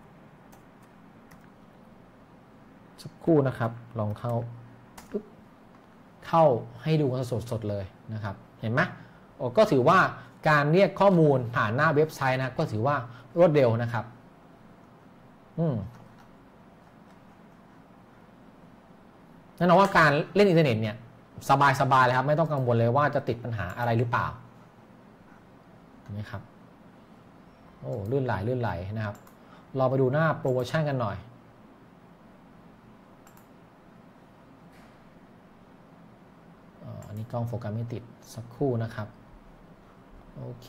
สักครู่นะครับลองเข้าปึ๊บเข้าให้ดูกันสดๆเลยนะครับเห็นไหมโอ้ก็ถือว่าการเรียกข้อมูลผ่านหน้าเว็บไซต์นะก็ถือว่ารวดเร็วนะครับอืมแน่นอนว่าการเล่นอินเทอร์เน็ตเนี่ยสบายๆเลยครับไม่ต้องกังวลเลยว่าจะติดปัญหาอะไรหรือเปล่านะครับโอ้ลื่นไหลลื่นไหลนะครับเราไปดูหน้าโปรโมชั่นกันหน่อยอันนี้กล้องโฟกัสไม่ติดสักครู่นะครับโอเค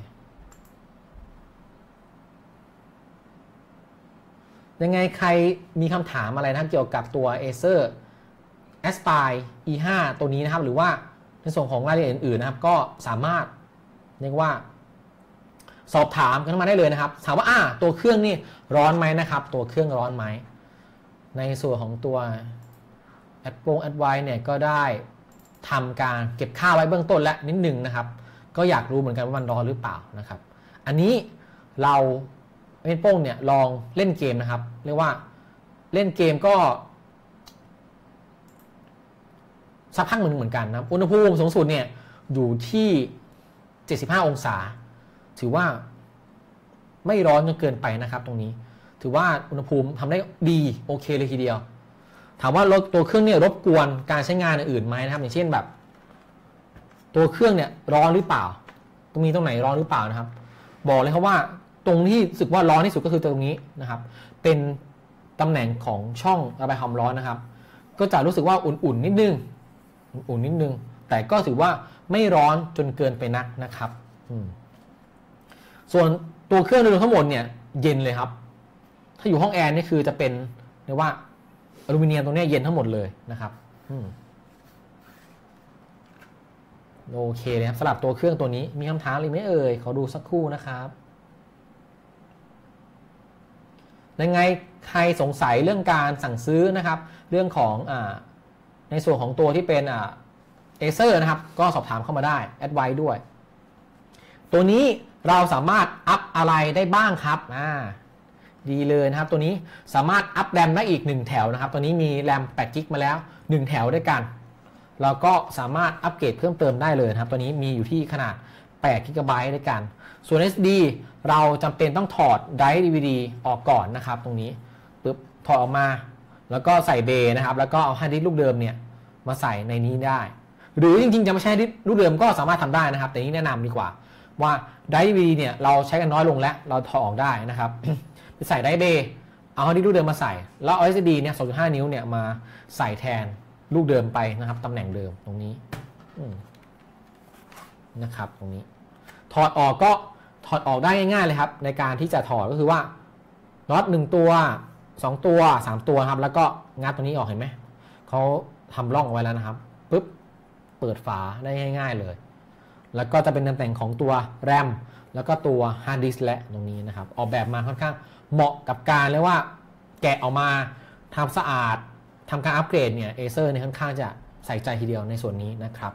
ยังไงใครมีคำถามอะไรนะครับเกี่ยวกับตัว Acer Aspire อี ไฟว์ ตัวนี้นะครับหรือว่าในส่วนของรายละเอียดอื่นๆนะครับก็สามารถเรียกว่าสอบถามกันมาได้เลยนะครับถามว่าอ่าตัวเครื่องนี่ร้อนไหมนะครับตัวเครื่องร้อนไหมในส่วนของตัว Adpro Advice เนี่ยก็ได้ทำการเก็บค่าไว้เบื้องต้นและนิดหนึ่งนะครับก็อยากรู้เหมือนกันว่ามันร้อนหรือเปล่านะครับอันนี้เราเป็นโป้งเนี่ยลองเล่นเกมนะครับเรียกว่าเล่นเกมก็สักพักหนึ่งเหมือนกันนะอุณหภูมิสูงสุดเนี่ยอยู่ที่เจ็ดสิบห้าองศาถือว่าไม่ร้อนจนเกินไปนะครับตรงนี้ถือว่าอุณหภูมิทำได้ดีโอเคเลยทีเดียวถามว่าตัวเครื่องเนี่ยรบกวนการใช้งานอื่นไหมนะครับอย่างเช่นแบบตัวเครื่องเนี่ยร้อนหรือเปล่าตรงนี้ตรงไหนร้อนหรือเปล่านะครับบอกเลยครับว่าตรงที่รู้สึกว่าร้อนที่สุดก็คือตรงนี้นะครับเป็นตำแหน่งของช่องระบายความร้อนนะครับก็จะรู้สึกว่าอุ่นๆนิดนึงอุ่นนิดนึงแต่ก็ถือว่าไม่ร้อนจนเกินไปนักนะครับส่วนตัวเครื่องโดยรวมทั้งหมดเนี่ยเย็นเลยครับถ้าอยู่ห้องแอร์นี่คือจะเป็นเรียกว่าอลูมิเนียมตรงนี้เย็นทั้งหมดเลยนะครับโอเคเลยครับสำหรับตัวเครื่องตัวนี้มีคำถามอะไรไหมเอ่ยขอดูสักครู่นะครับยังไงใครสงสัยเรื่องการสั่งซื้อนะครับเรื่องของอ่าในส่วนของตัวที่เป็นอ่า Acer นะครับก็สอบถามเข้ามาได้แอดไว้ด้วยตัวนี้เราสามารถอัพอะไรได้บ้างครับอ่าดีเลยนะครับตัวนี้สามารถอัพแรมได้อีกหนึ่งแถวนะครับตัวนี้มีแรมแปดกิกะไบต์มาแล้วหนึ่งแถวด้วยกันเราก็สามารถอัปเกรดเพิ่มเติมได้เลยนะครับตัวนี้มีอยู่ที่ขนาดแปดกิกะไบต์ด้วยกันส่วน เอส ดี เราจำเป็นต้องถอดไดรฟ์ ดี วี ดี ออกก่อนนะครับตรงนี้ปึ๊บถอดออกมาแล้วก็ใส่เบย์นะครับแล้วก็เอาฮาร์ดดิสก์ลูกเดิมเนี่ยมาใส่ในนี้ได้หรือจริงๆจะไม่ใช่ฮาร์ดดิสก์ลูกเดิมก็สามารถทำได้นะครับแต่นี้แนะนำดีกว่าว่าไดรฟ์ ดี วี ดี เนี่ยเราใช้กันน้อยลงแล้วเราถอดออกได้นะครับ ไปใส่ไดรฟ์เบย์เอาฮาร์ดดิสก์ลูกเดิมมาใส่แล้วเอา เอส ดี เนี่ย สองจุดห้า นิ้วเนี่ยมาใส่แทนลูกเดิมไปนะครับตำแหน่งเดิมตรงนี้นะครับตรงนี้ถอดออกก็ถอดออกได้ง่ายๆเลยครับในการที่จะถอดก็คือว่าน็อตหนึ่งตัวสองตัวสามตัวครับแล้วก็งัดตัวนี้ออกเห็นไหมเขาทำร่องเอาไว้แล้วนะครับปุ๊บเปิดฝาได้ง่ายๆเลยแล้วก็จะเป็นตำแหน่งของตัวแรมแล้วก็ตัวฮาร์ดดิสก์และตรงนี้นะครับออกแบบมาค่อนข้างเหมาะกับการเรียกว่าแกะออกมาทำสะอาดทำการอัปเกรดเนี่ย Acer เนี่ยค่อนข้างจะใส่ใจทีเดียวในส่วนนี้นะครับ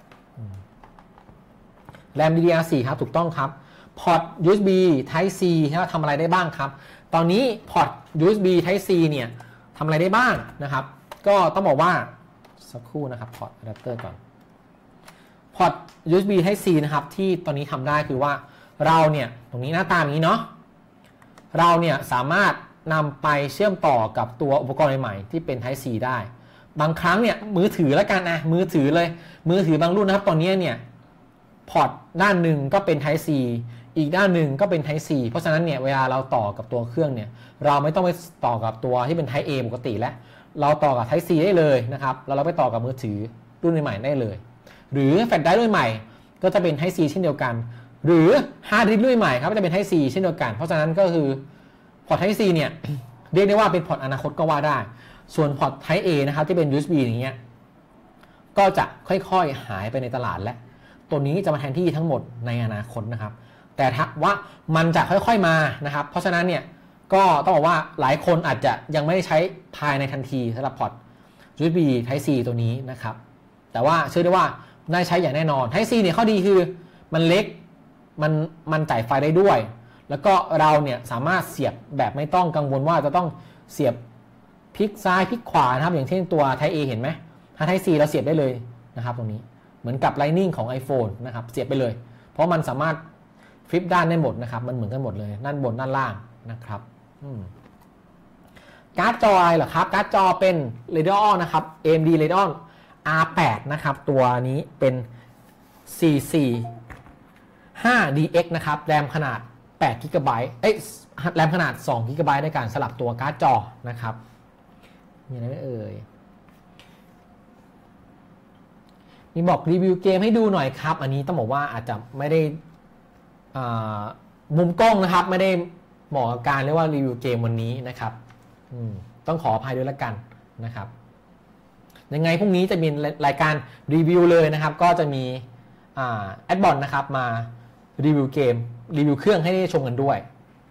แรม ดี ดี อาร์ โฟร์ ครับถูกต้องครับพอร์ต ยู เอส บี Type C ทำอะไรได้บ้างครับตอนนี้พอร์ต ยู เอส บี Type C เนี่ยทำอะไรได้บ้างนะครับก็ต้องบอกว่าสักครู่นะครับพอร์ตอะแดปเตอร์ก่อนพอร์ต ยู เอส บี Type C นะครับที่ตอนนี้ทำได้คือว่าเราเนี่ยตรงนี้หน้าตาอย่างนี้เนาะเราเนี่ยสามารถนำไปเชื่อมต่อกับตัวอุปกรณ์ใหม่ๆที่เป็น Type C ได้บางครั้งเนี่ยมือถือแล้วกันนะมือถือเลยมือถือบางรุ่นนะครับตอนนี้เนี่ยพอร์ตด้านหนึ่งก็เป็น Type C อีกด้านหนึ่งก็เป็น Type C เพราะฉะนั้นเนี่ยเวลาเราต่อกับตัวเครื่องเนี่ยเราไม่ต้องไปต่อกับตัวที่เป็น Type A ปกติแล้วเราต่อกับ Type C ได้เลยนะครับแล้วเราไปต่อกับมือถือรุ่นใหม่ๆได้เลยหรือแฟลชไดรฟ์รุ่นใหม่ก็จะเป็น Type C เช่นเดียวกันหรือฮาร์ดดิสก์รุ่นใหม่ครับก็จะเป็น Type C เช่นเดียวกันเพราะฉะนั้นก็คือพอร์ต Type C เนี่ยเรียกได้ว่าเป็นพอร์ตอนาคตก็ว่าได้ส่วนพอร์ต Type A นะครับที่เป็น ยู เอส บี อย่างเงี้ยก็จะค่อยๆหายไปในตลาดและตัวนี้จะมาแทนที่ทั้งหมดในอนาคตนะครับแต่ถ้าว่ามันจะค่อยๆมานะครับเพราะฉะนั้นเนี่ยก็ต้องบอกว่าหลายคนอาจจะยังไม่ได้ใช้ภายในทันทีสำหรับพอร์ต ยู เอส บี Type C ตัวนี้นะครับแต่ว่าเชื่อได้ว่าได้ใช้อย่างแน่นอน Type C เนี่ยข้อดีคือมันเล็กมันมันจ่ายไฟได้ด้วยแล้วก็เราเนี่ยสามารถเสียบแบบไม่ต้องกังวลว่าจะต้องเสียบลิกซ้ายพลิกขวานะครับอย่างเช่นตัว Type A เห็นไหมถ้า Type C เราเสียบได้เลยนะครับตรงนี้เหมือนกับ Lightning ของ iPhone นะครับเสียบไปเลยเพราะมันสามารถฟลิปด้านได้หมดนะครับมันเหมือนกันหมดเลยด้านบนด้านล่างนะครับการ์ดจออะไรเหรอครับการ์ดจอเป็น Radeon นะครับ เอ เอ็ม ดี Radeon อาร์ แปด นะครับตัวนี้เป็น สี่สี่ ห้า ดี เอ็กซ์ นะครับแรมขนาดแปด กิกะไบต์ เอ้ยแรมขนาดสอง กิกะไบต์ ในการสลับตัวการ์ดจอนะครับมีอะไรไหมเอ่ยมีบอกรีวิวเกมให้ดูหน่อยครับอันนี้ต้องบอกว่าอาจจะไม่ได้มุมกล้องนะครับไม่ได้เหมาะกับการเรียกว่ารีวิวเกมวันนี้นะครับต้องขออภัยด้วยละกันนะครับยังไงพรุ่งนี้จะมีรายการรีวิวเลยนะครับก็จะมีแอดบอทนะครับมารีวิวเกมรีวิวเครื่องให้ได้ชมกันด้วย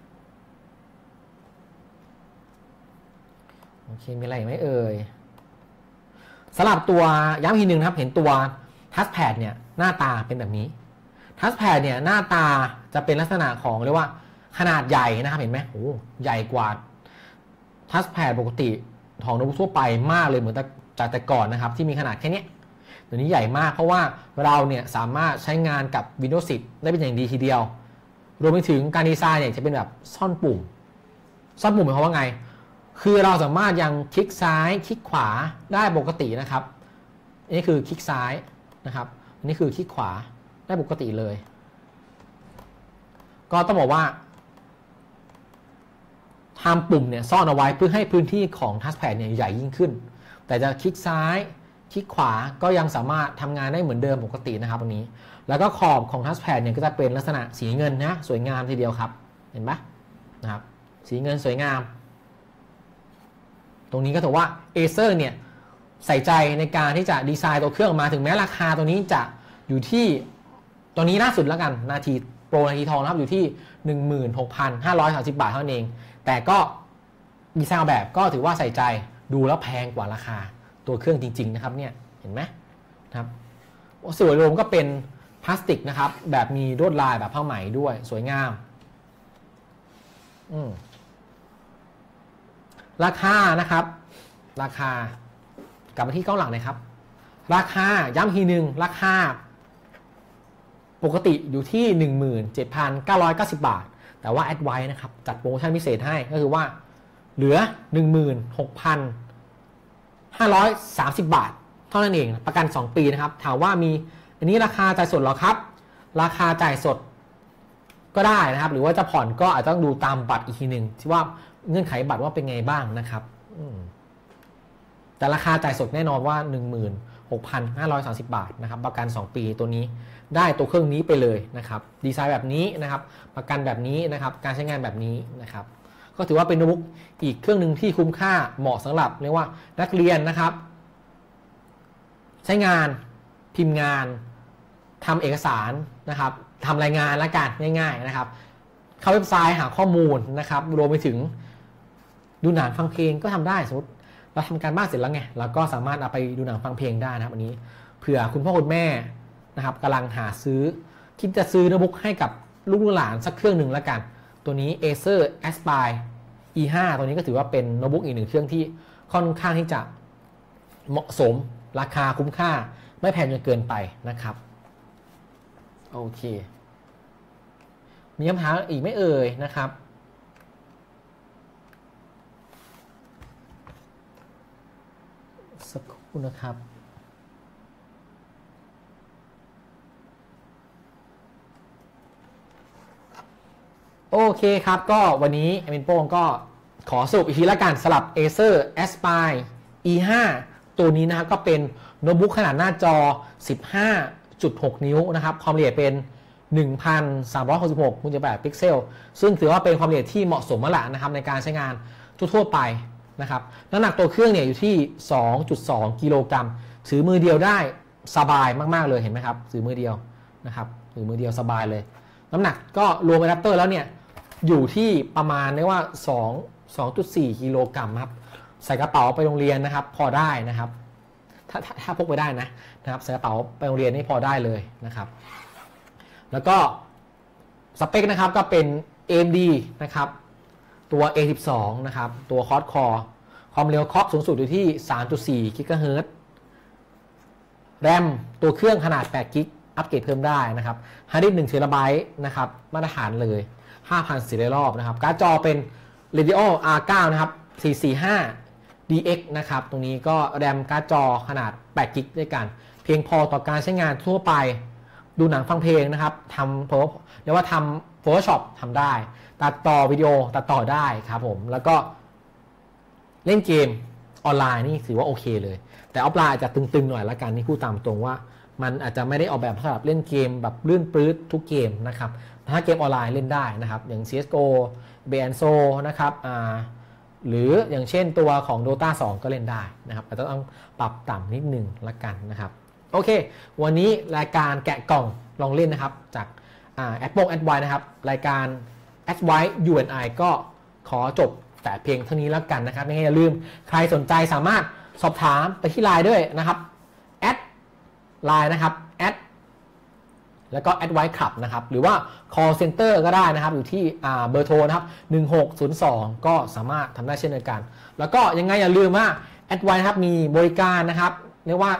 โอเคมีอะไรไหมเอ่ยสำหรับตัวย้ำทีหนึ่งนะครับเห็นตัวทัชแพดเนี่ยหน้าตาเป็นแบบนี้ทัชแพดเนี่ยหน้าตาจะเป็นลักษณะของเรียกว่าขนาดใหญ่นะครับเห็นไหมโอ้ใหญ่กว่าทัชแพดปกติของโน้ตบุ๊กทั่วไปมากเลยเหมือนจากแต่ก่อนนะครับที่มีขนาดแค่นี้ตัวนี้ใหญ่มากเพราะว่าเราเนี่ยสามารถใช้งานกับ Windows สิบได้เป็นอย่างดีทีเดียวรวมไปถึงการดีไซน์เนี่ยจะเป็นแบบซ่อนปุ่มซ่อนปุ่มหมายความว่าไงคือเราสามารถยังคลิกซ้ายคลิกขวาได้ปกตินะครับอันนี้คือคลิกซ้ายนะครับอันนี้คือคลิกขวาได้ปกติเลยก็ต้องบอกว่าทำปุ่มเนี่ยซ่อนเอาไว้เพื่อให้พื้นที่ของทัชแพดเนี่ยใหญ่ยิ่งขึ้นแต่จะคลิกซ้ายคลิกขวาก็ยังสามารถทำงานได้เหมือนเดิมปกตินะครับตรงนี้แล้วก็ขอบของทัชแพดเนี่ยก็จะเป็นลักษณะสีเงินนะสวยงามทีเดียวครับเห็นปะนะครับสีเงินสวยงามตรงนี้ก็ถือว่า Acer เนี่ยใส่ใจในการที่จะดีไซน์ตัวเครื่องมาถึงแม้ราคาตัวนี้จะอยู่ที่ตัวนี้ล่าสุดแล้วกันนาทีโปรนาทีทองนะครับอยู่ที่ หนึ่งหมื่นหกพันห้าร้อยสามสิบ บาทเท่านั้นเองแต่ก็ดีไซน์แบบก็ถือว่าใส่ใจดูแล้วแพงกว่าราคาตัวเครื่องจริงๆนะครับเนี่ยเห็นไหมนะครับส่วนรวมก็เป็นพลาสติกนะครับแบบมีลวดลายแบบผ้าไหมด้วยสวยงามอืมราคานะครับราคากลับมาที่กล้องหลังเลยครับราคาย้ำทีหนึ่งราคาปกติอยู่ที่ หนึ่งหมื่นเจ็ดพันเก้าร้อยเก้าสิบ บาทแต่ว่าแอดไว้นะครับจัดโปรโมชั่นพิเศษให้ก็คือว่าเหลือ หนึ่งหมื่นหกพันห้าร้อยสามสิบ บาทเท่านั้นเองประกันสองปีนะครับถามว่ามีอันนี้ราคาจ่ายสดหรอครับราคาจ่ายสดก็ได้นะครับหรือว่าจะผ่อนก็อาจจะต้องดูตามบัตรอีกทีหนึ่งที่ว่าเงื่อนไขบัตรว่าเป็นไงบ้างนะครับแต่ราคาจ่ายสดแน่นอนว่า หนึ่งหมื่นหกพันห้าร้อยสามสิบ บาทนะครับประกันสองปีตัวนี้ได้ตัวเครื่องนี้ไปเลยนะครับดีไซน์แบบนี้นะครับประกันแบบนี้นะครับการใช้งานแบบนี้นะครับก็ถือว่าเป็นโน้ตบุ๊กอีกเครื่องหนึ่งที่คุ้มค่าเหมาะสำหรับเรียกว่านักเรียนนะครับใช้งานพิมพ์งานทำเอกสารนะครับทำรายงานและการง่ายๆนะครับเข้าเว็บไซต์หาข้อมูลนะครับรวมไปถึงดูหนังฟังเพลงก็ทำได้สมมติเราทำการบ้านเสร็จแล้วไงเราก็สามารถเอาไปดูหนังฟังเพลงได้นะครับอันนี้เผื่อคุณพ่อคุณแม่นะครับกำลังหาซื้อคิดจะซื้อโน้ตบุ๊กให้กับลูกหลานสักเครื่องหนึ่งแล้วกันตัวนี้ Acer Aspire อี ห้า ตัวนี้ก็ถือว่าเป็นโน้ตบุ๊กอีกหนึ่งเครื่องที่ค่อนข้างที่จะเหมาะสมราคาคุ้มค่าไม่แพงจนเกินไปนะครับโอเคมีคำถามอีกไม่เอ่ยนะครับสักครู่นะครับโอเคครับก็วันนี้แอดมินโป้งก็ขอสรุปอีกทีละกันสลับ Acer Aspire อี ห้า ตัวนี้นะครับก็เป็นโน้ตบุ๊กขนาดหน้าจอ สิบห้าจุดหก นิ้วนะครับความละเอียดเป็น หนึ่งพันสามร้อยหกสิบหกคูณแปดพิกเซลซึ่งถือว่าเป็นความละเอียดที่เหมาะสมแล้วล่ะนะครับในการใช้งานทั่วๆไปนะครับน้ำหนักตัวเครื่องเนี่ยอยู่ที่ สองจุดสอง กิโลกรัมถือมือเดียวได้สบายมากๆเลยเห็นไหมครับถือมือเดียวนะครับถือมือเดียวสบายเลยน้ำหนักก็รวมอะแดปเตอร์แล้วเนี่ยอยู่ที่ประมาณเรียกว่าสอง สองจุดสี่ กิโลกรัมครับใส่กระเป๋าไปโรงเรียนนะครับพอได้นะครับถ้าถ้าพกไปได้นะนะครับใส่กระเป๋าไปโรงเรียนนี่พอได้เลยนะครับแล้วก็สเปคนะครับก็เป็น เอ เอ็ม ดี นะครับตัว เอ สิบสอง นะครับตัว Quad Core ความเร็วเคาะสูงสุดอยู่ที่ สามจุดสี่ กิกะเฮิรตซ์แรมตัวเครื่องขนาดแปดกิกอัปเกรดเพิ่มได้นะครับฮาร์ดดิสก์หนึ่งเทราไบต์นะครับมาตรฐานเลย ห้าพัน สี่ร้อย รอบนะครับการ์ดจอเป็น Radeon อาร์ ไนน์ นะครับ สี่สี่ห้า ดี เอ็กซ์ นะครับตรงนี้ก็แรมการ์ดจอขนาดแปดกิกด้วยกันเพียงพอต่อการใช้งานทั่วไปดูหนังฟังเพลงนะครับทำเพราะเรียกว่าทำ Photoshop ทำได้ตัดต่อวิดีโอตัดต่อได้ครับผมแล้วก็เล่นเกมออนไลน์นี่ถือว่าโอเคเลยแต่ออฟไลน์อาจจะตึงๆหน่อยละกันนี่พูดตามตรงว่ามันอาจจะไม่ได้ออกแบบสำหรับเล่นเกมแบบลื่นปลื้ดทุกเกมนะครับถ้าเกมออนไลน์เล่นได้นะครับอย่าง ซี เอส จี โอ เบนโซนะครับอ่าหรืออย่างเช่นตัวของ Dota สอง ก็เล่นได้นะครับแต่ต้องปรับต่ำนิดหนึ่งละกันนะครับโอเควันนี้รายการแกะกล่องลองเล่นนะครับจากแอดโปงแอดไวนะครับรายการ Advice ยู แอนด์ ไอ ก็ขอจบแต่เพียงเท่านี้แล้วกันนะครับอย่าลืมใครสนใจสามารถสอบถามไปที่ไลน์ด้วยนะครับแอดไลน์นะครับแอดแล้วก็ Advice Club นะครับหรือว่า call center ก็ได้นะครับอยู่ที่เบอร์โทรนะครับหนึ่งหกศูนย์สองก็สามารถทำได้เช่นเดียวกันแล้วก็ยังไงอย่าลืมว่า Advice ครับมีบริการนะครับเรียกว่า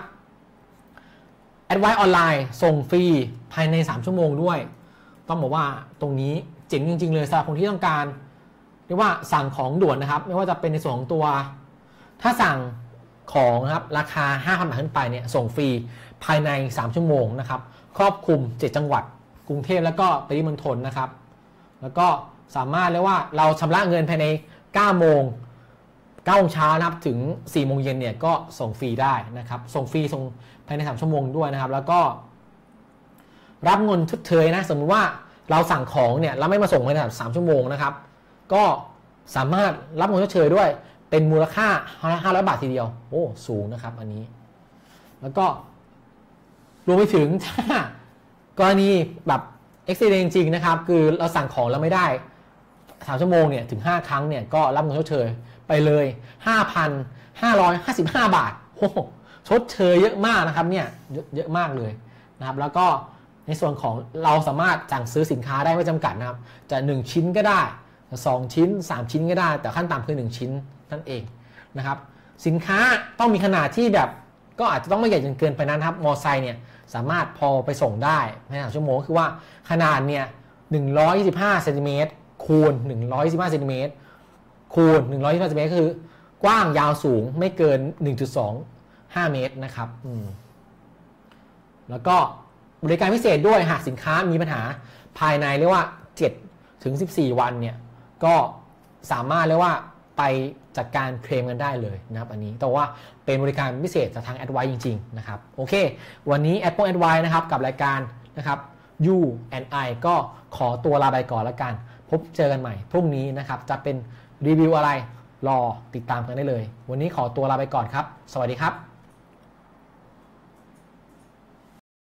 Advice ออนไลน์ส่งฟรีภายในสามชั่วโมงด้วยต้องบอกว่าตรงนี้เจ๋งจริงๆเลยสำหรับคนที่ต้องการเรียกว่าสั่งของด่วนนะครับไม่ว่าจะเป็นในส่วนของตัวถ้าสั่งของนะครับราคา ห้าพัน บาทขึ้นไปเนี่ยส่งฟรีภายในสามชั่วโมงนะครับครอบคลุมเจ็ดจังหวัดกรุงเทพแล้วก็ปริมณฑลนะครับแล้วก็สามารถเรียกว่าเราชำระเงินภายในเก้าโมงเก้าโมงเช้านะครับถึงสี่โมงเย็นเนี่ยก็ส่งฟรีได้นะครับส่งฟรีส่งภายในสามชั่วโมงด้วยนะครับแล้วก็รับเงินชดเชยนะสมมติว่าเราสั่งของเนี่ยแล้วไม่มาส่งภายในสามชั่วโมงนะครับก็สามารถรับเงินชดเชยด้วยเป็นมูลค่าห้าร้อยบาททีเดียวโอ้สูงนะครับอันนี้แล้วก็รวมไปถึงถ้ากรณีแบบเอ็กซิเดนต์จริงๆนะครับคือเราสั่งของแล้วไม่ได้สามชั่วโมงเนี่ยถึงห้าครั้งเนี่ยก็รับเงินชดเชยไปเลย ห้าพันห้าร้อยห้าสิบห้า บาทโอ้ชดเชยเยอะมากนะครับเนี่ยเยอะมากเลยนะครับแล้วก็ในส่วนของเราสามารถสั่งซื้อสินค้าได้ไม่จำกัดนะครับจะหนึ่งชิ้นก็ได้สองชิ้นสามชิ้นก็ได้แต่ขั้นต่ำคือหนึ่งชิ้นนั่นเองนะครับสินค้าต้องมีขนาดที่แบบก็อาจจะต้องไม่ใหญ่จนเกินไปนั้นครับมอไซค์เนี่ยสามารถพอไปส่งได้ในสามชั่วโมงคือว่าขนาดเนี่ยหนึ่งร้อยยี่สิบห้าเซนติเมตรคูณหนึ่งร้อยยี่สิบห้าเซนติเมตรคูณหนึ่งร้อยยี่สิบห้าเซนติเมตรคือกว้างยาวสูงไม่เกิน หนึ่งจุดสองห้า เมตรนะครับอืมแล้วก็บริการพิเศษด้วยหากสินค้ามีปัญหาภายในเรียกว่าเจ็ดถึงสิบสี่วันเนี่ยก็สามารถเรียกว่าไปจัดการเคลมกันได้เลยนะครับอันนี้แต่ว่าเป็นบริการพิเศษจากทาง Advice จริงๆนะครับโอเควันนี้ Apple Advice นะครับกับรายการนะครับ ยู แอนด์ ไอ ก็ขอตัวลาไปก่อนแล้วกันพบเจอกันใหม่พรุ่งนี้นะครับจะเป็นรีวิวอะไรรอติดตามกันได้เลยวันนี้ขอตัวลาไปก่อนครับสวัสดีครับ